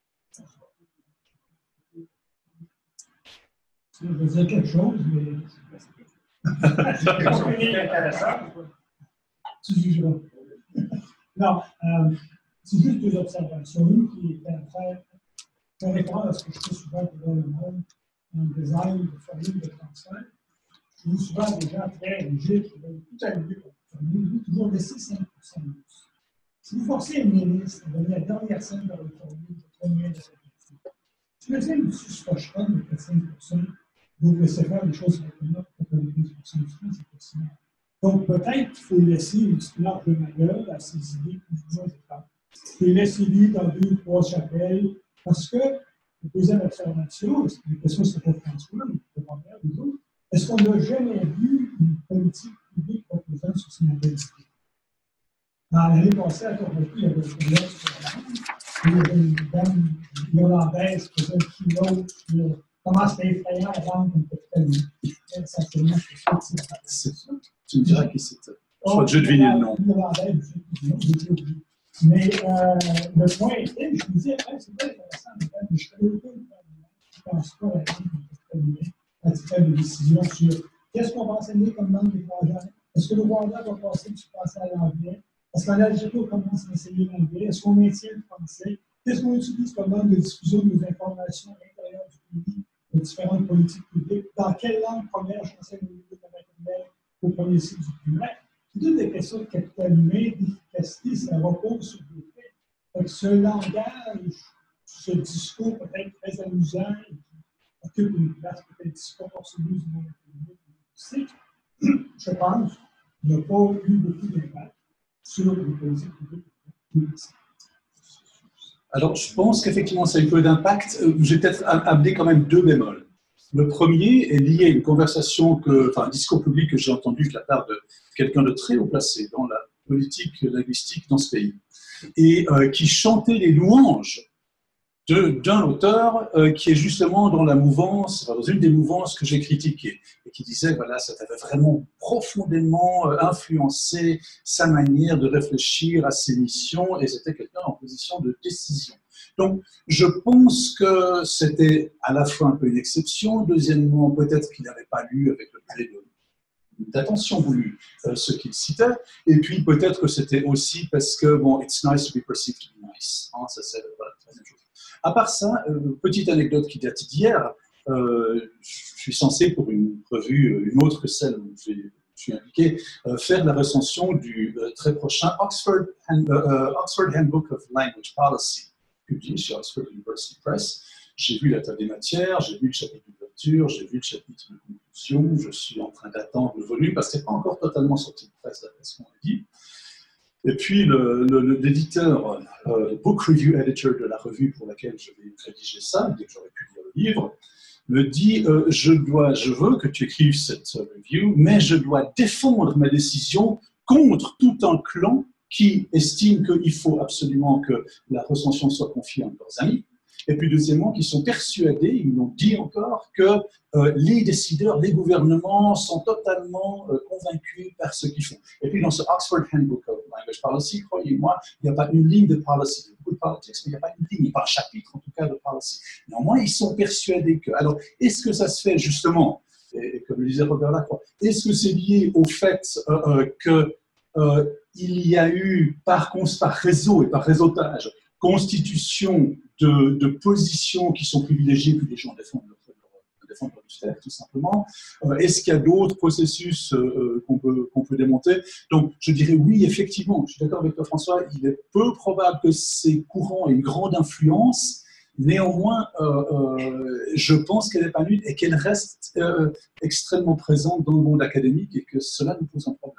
Je veux dire quelque chose, mais C'est intéressant. tu jugeras. Non, euh, c'est juste deux observations. Une qui est à faire, faire référence à ce que je fais souvent dans le monde, en design de formule de transfert. Je trouve souvent des gens très rigides qui veulent tout annuler comme formule, toujours laisser cinq pour cent de plus. Si vous forcez un ministre à donner la dernière scène dans le formule, c'est très bien de cette question. Si le film suscochera de cinq pour cent, vous laissez faire des choses rapidement pour quatre-vingt-quinze pour cent du temps, c'est possible. Donc, peut-être qu'il faut laisser une petite marge de manœuvre à ces idées plus ou moins étranges. Et laissez-les dans deux ou trois chapelles, parce que, la deuxième observation, c'est une question sur François, mais je peux pas faire les autres, est-ce qu'on n'a jamais vu une politique publique reposant sur ces modalités? L'année passée, à Toronto, il y avait un problème sur la langue. Il y avait une dame hollandaise qui faisait un keynote sur comment c'était effrayant la langue comme capitalisme. Essentiellement, c'est ça que c'est ça. Tu me diras qui c'était. Je crois que je devinais le nom. Mais euh, le point était, je me disais, hey, c'est pas intéressant, mais je connais aucun gouvernement qui ne pense pas à la langue à titre de décision sur qu'est-ce qu'on va enseigner comme langue étrangère. Est-ce que le Rwanda va passer du français à l'anglais? Est-ce qu'en Algérie, on commence à enseigner l'anglais? Est-ce qu'on maintient le français? Qu'est-ce qu'on utilise comme langue de diffusion de nos informations à l'intérieur du pays, de différentes politiques publiques? Dans quelle langue première j'enseigne au niveau de la maternelle au premier cycle du primaire? C'est toutes des questions de capital humain, d'efficacité, ça repose sur des faits. Donc, ce langage, ce discours peut-être très amusant et qui occupe une place peut-être disproportionnée du monde économique, je pense, n'a pas eu beaucoup d'impact sur les politiques publiques. Alors, je pense qu'effectivement, ça a eu peu d'impact. J'ai peut-être amené quand même deux bémols. Le premier est lié à une conversation, que, enfin un discours public que j'ai entendu de la part de quelqu'un de très haut placé dans la politique linguistique dans ce pays, et euh, qui chantait les louanges d'un auteur euh, qui est justement dans la mouvance, dans une des mouvances que j'ai critiquées, et qui disait, voilà, ça avait vraiment profondément euh, influencé sa manière de réfléchir à ses missions, et c'était quelqu'un en position de décision. Donc, je pense que c'était à la fois un peu une exception, deuxièmement, peut-être qu'il n'avait pas lu avec le gré de d'attention voulue euh, ce qu'il citait, et puis peut-être que c'était aussi parce que, bon, it's nice to be perceived to be nice. Hein, ça, c'est voilà, la troisième chose. À part ça, euh, petite anecdote qui date d'hier, euh, je suis censé, pour une revue, une autre que celle où je suis impliqué, euh, faire la recension du euh, très prochain Oxford, Hand, euh, Oxford Handbook of Language Policy, publié chez Oxford University Press. J'ai vu la table des matières, j'ai vu le chapitre d'ouverture, j'ai vu le chapitre de conclusion, je suis en train d'attendre le volume parce que ce n'est pas encore totalement sorti de presse d'après ce qu'on a dit. Et puis l'éditeur, euh, le book review editor de la revue pour laquelle je vais rédiger ça, dès que j'aurai pu lire le livre, me dit euh, je, dois, je veux que tu écrives cette review, mais je dois défendre ma décision contre tout un clan qui estime qu'il faut absolument que la recension soit confiée à leurs amis. Et puis deuxièmement, qui sont persuadés, ils m'ont dit encore, que euh, les décideurs, les gouvernements sont totalement euh, convaincus par ce qu'ils font. Et puis dans ce Oxford Handbook of Language Policy, croyez-moi, il n'y a pas une ligne de policy. Il y a beaucoup de politics, mais il n'y a pas une ligne, pas un chapitre en tout cas de policy. Néanmoins, ils sont persuadés que... Alors, est-ce que ça se fait justement, et, et comme le disait Robert Lacroix, est-ce que c'est lié au fait euh, euh, que euh, il y a eu, par, par réseau et par réseautage, constitution de, de positions qui sont privilégiées, puis les gens défendent leur, leur, défendent leur sphère, tout simplement. Euh, Est-ce qu'il y a d'autres processus euh, qu'on peut, qu'on peut démonter? Donc, je dirais oui, effectivement, je suis d'accord avec toi, François, il est peu probable que ces courants aient une grande influence. Néanmoins, euh, euh, je pense qu'elle n'est pas nulle et qu'elle reste euh, extrêmement présente dans le monde académique et que cela nous pose un problème.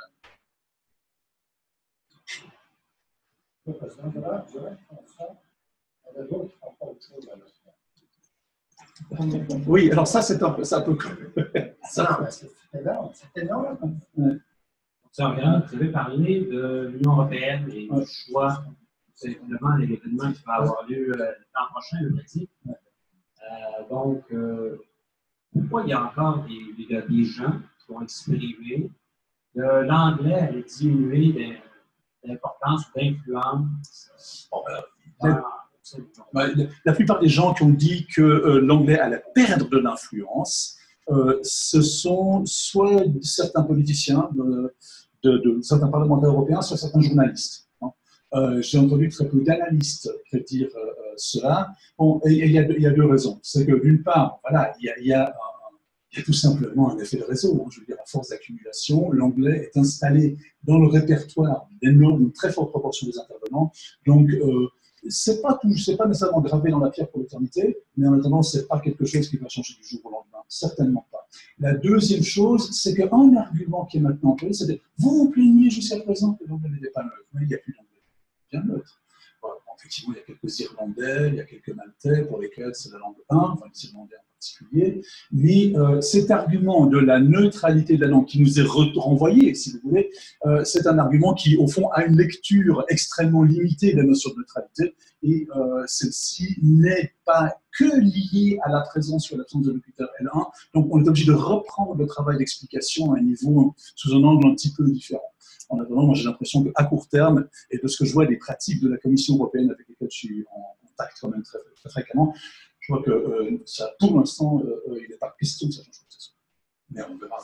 Oui, alors ça, c'est un peu... Ça peut... ça... C'était là, c'était là. Ouais. Vous avez parlé de l'Union européenne et ouais. du choix, simplement, l'événement qui va avoir lieu l'an prochain, le Brexit. Ouais. Euh, donc, euh, pourquoi il y a encore des, des, des gens qui ont exprimé que l'anglais allait diminuer d'importance ou d'influence? Bon, ben, la, la, la plupart des gens qui ont dit que euh, l'anglais allait perdre de l'influence, euh, ce sont soit certains politiciens, de, de, de certains parlementaires européens, soit certains journalistes. Hein. Euh, J'ai entendu très peu d'analystes prédire euh, cela. Bon, et il y, y a deux raisons. C'est que d'une part, voilà, il y a, y a Il y a tout simplement un effet de réseau. Hein. Je veux dire, à force d'accumulation, l'anglais est installé dans le répertoire d'une très forte proportion des intervenants. Donc, euh, c'est pas tout, c'est pas nécessairement gravé dans la pierre pour l'éternité, mais en attendant, c'est pas quelque chose qui va changer du jour au lendemain. Certainement pas. La deuxième chose, c'est qu'un argument qui est maintenant employé, c'est de vous vous plaignez jusqu'à présent que l'anglais n'était pas neutre, mais il n'y a plus d'anglais. Bien neutre. Voilà. Effectivement, il y a quelques Irlandais, il y a quelques Maltais pour lesquels c'est la langue un, enfin les Irlandais en particulier, mais euh, cet argument de la neutralité de la langue qui nous est renvoyé, si vous voulez, euh, c'est un argument qui, au fond, a une lecture extrêmement limitée de la notion de neutralité, et euh, celle-ci n'est pas que liée à la présence ou à l'absence de locuteur L un, donc on est obligé de reprendre le travail d'explication à un niveau, sous un angle un petit peu différent. En attendant, moi j'ai l'impression qu'à court terme, et de ce que je vois des pratiques de la Commission européenne avec lesquelles je suis en contact quand même très, très fréquemment, je vois que euh, ça, pour l'instant, euh, il n'est pas question que ça change quoi que ce soit. Mais on verra.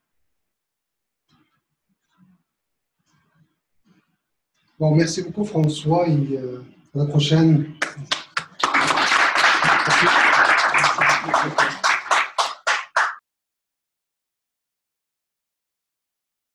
Bon, merci beaucoup François et euh, à la prochaine. Merci.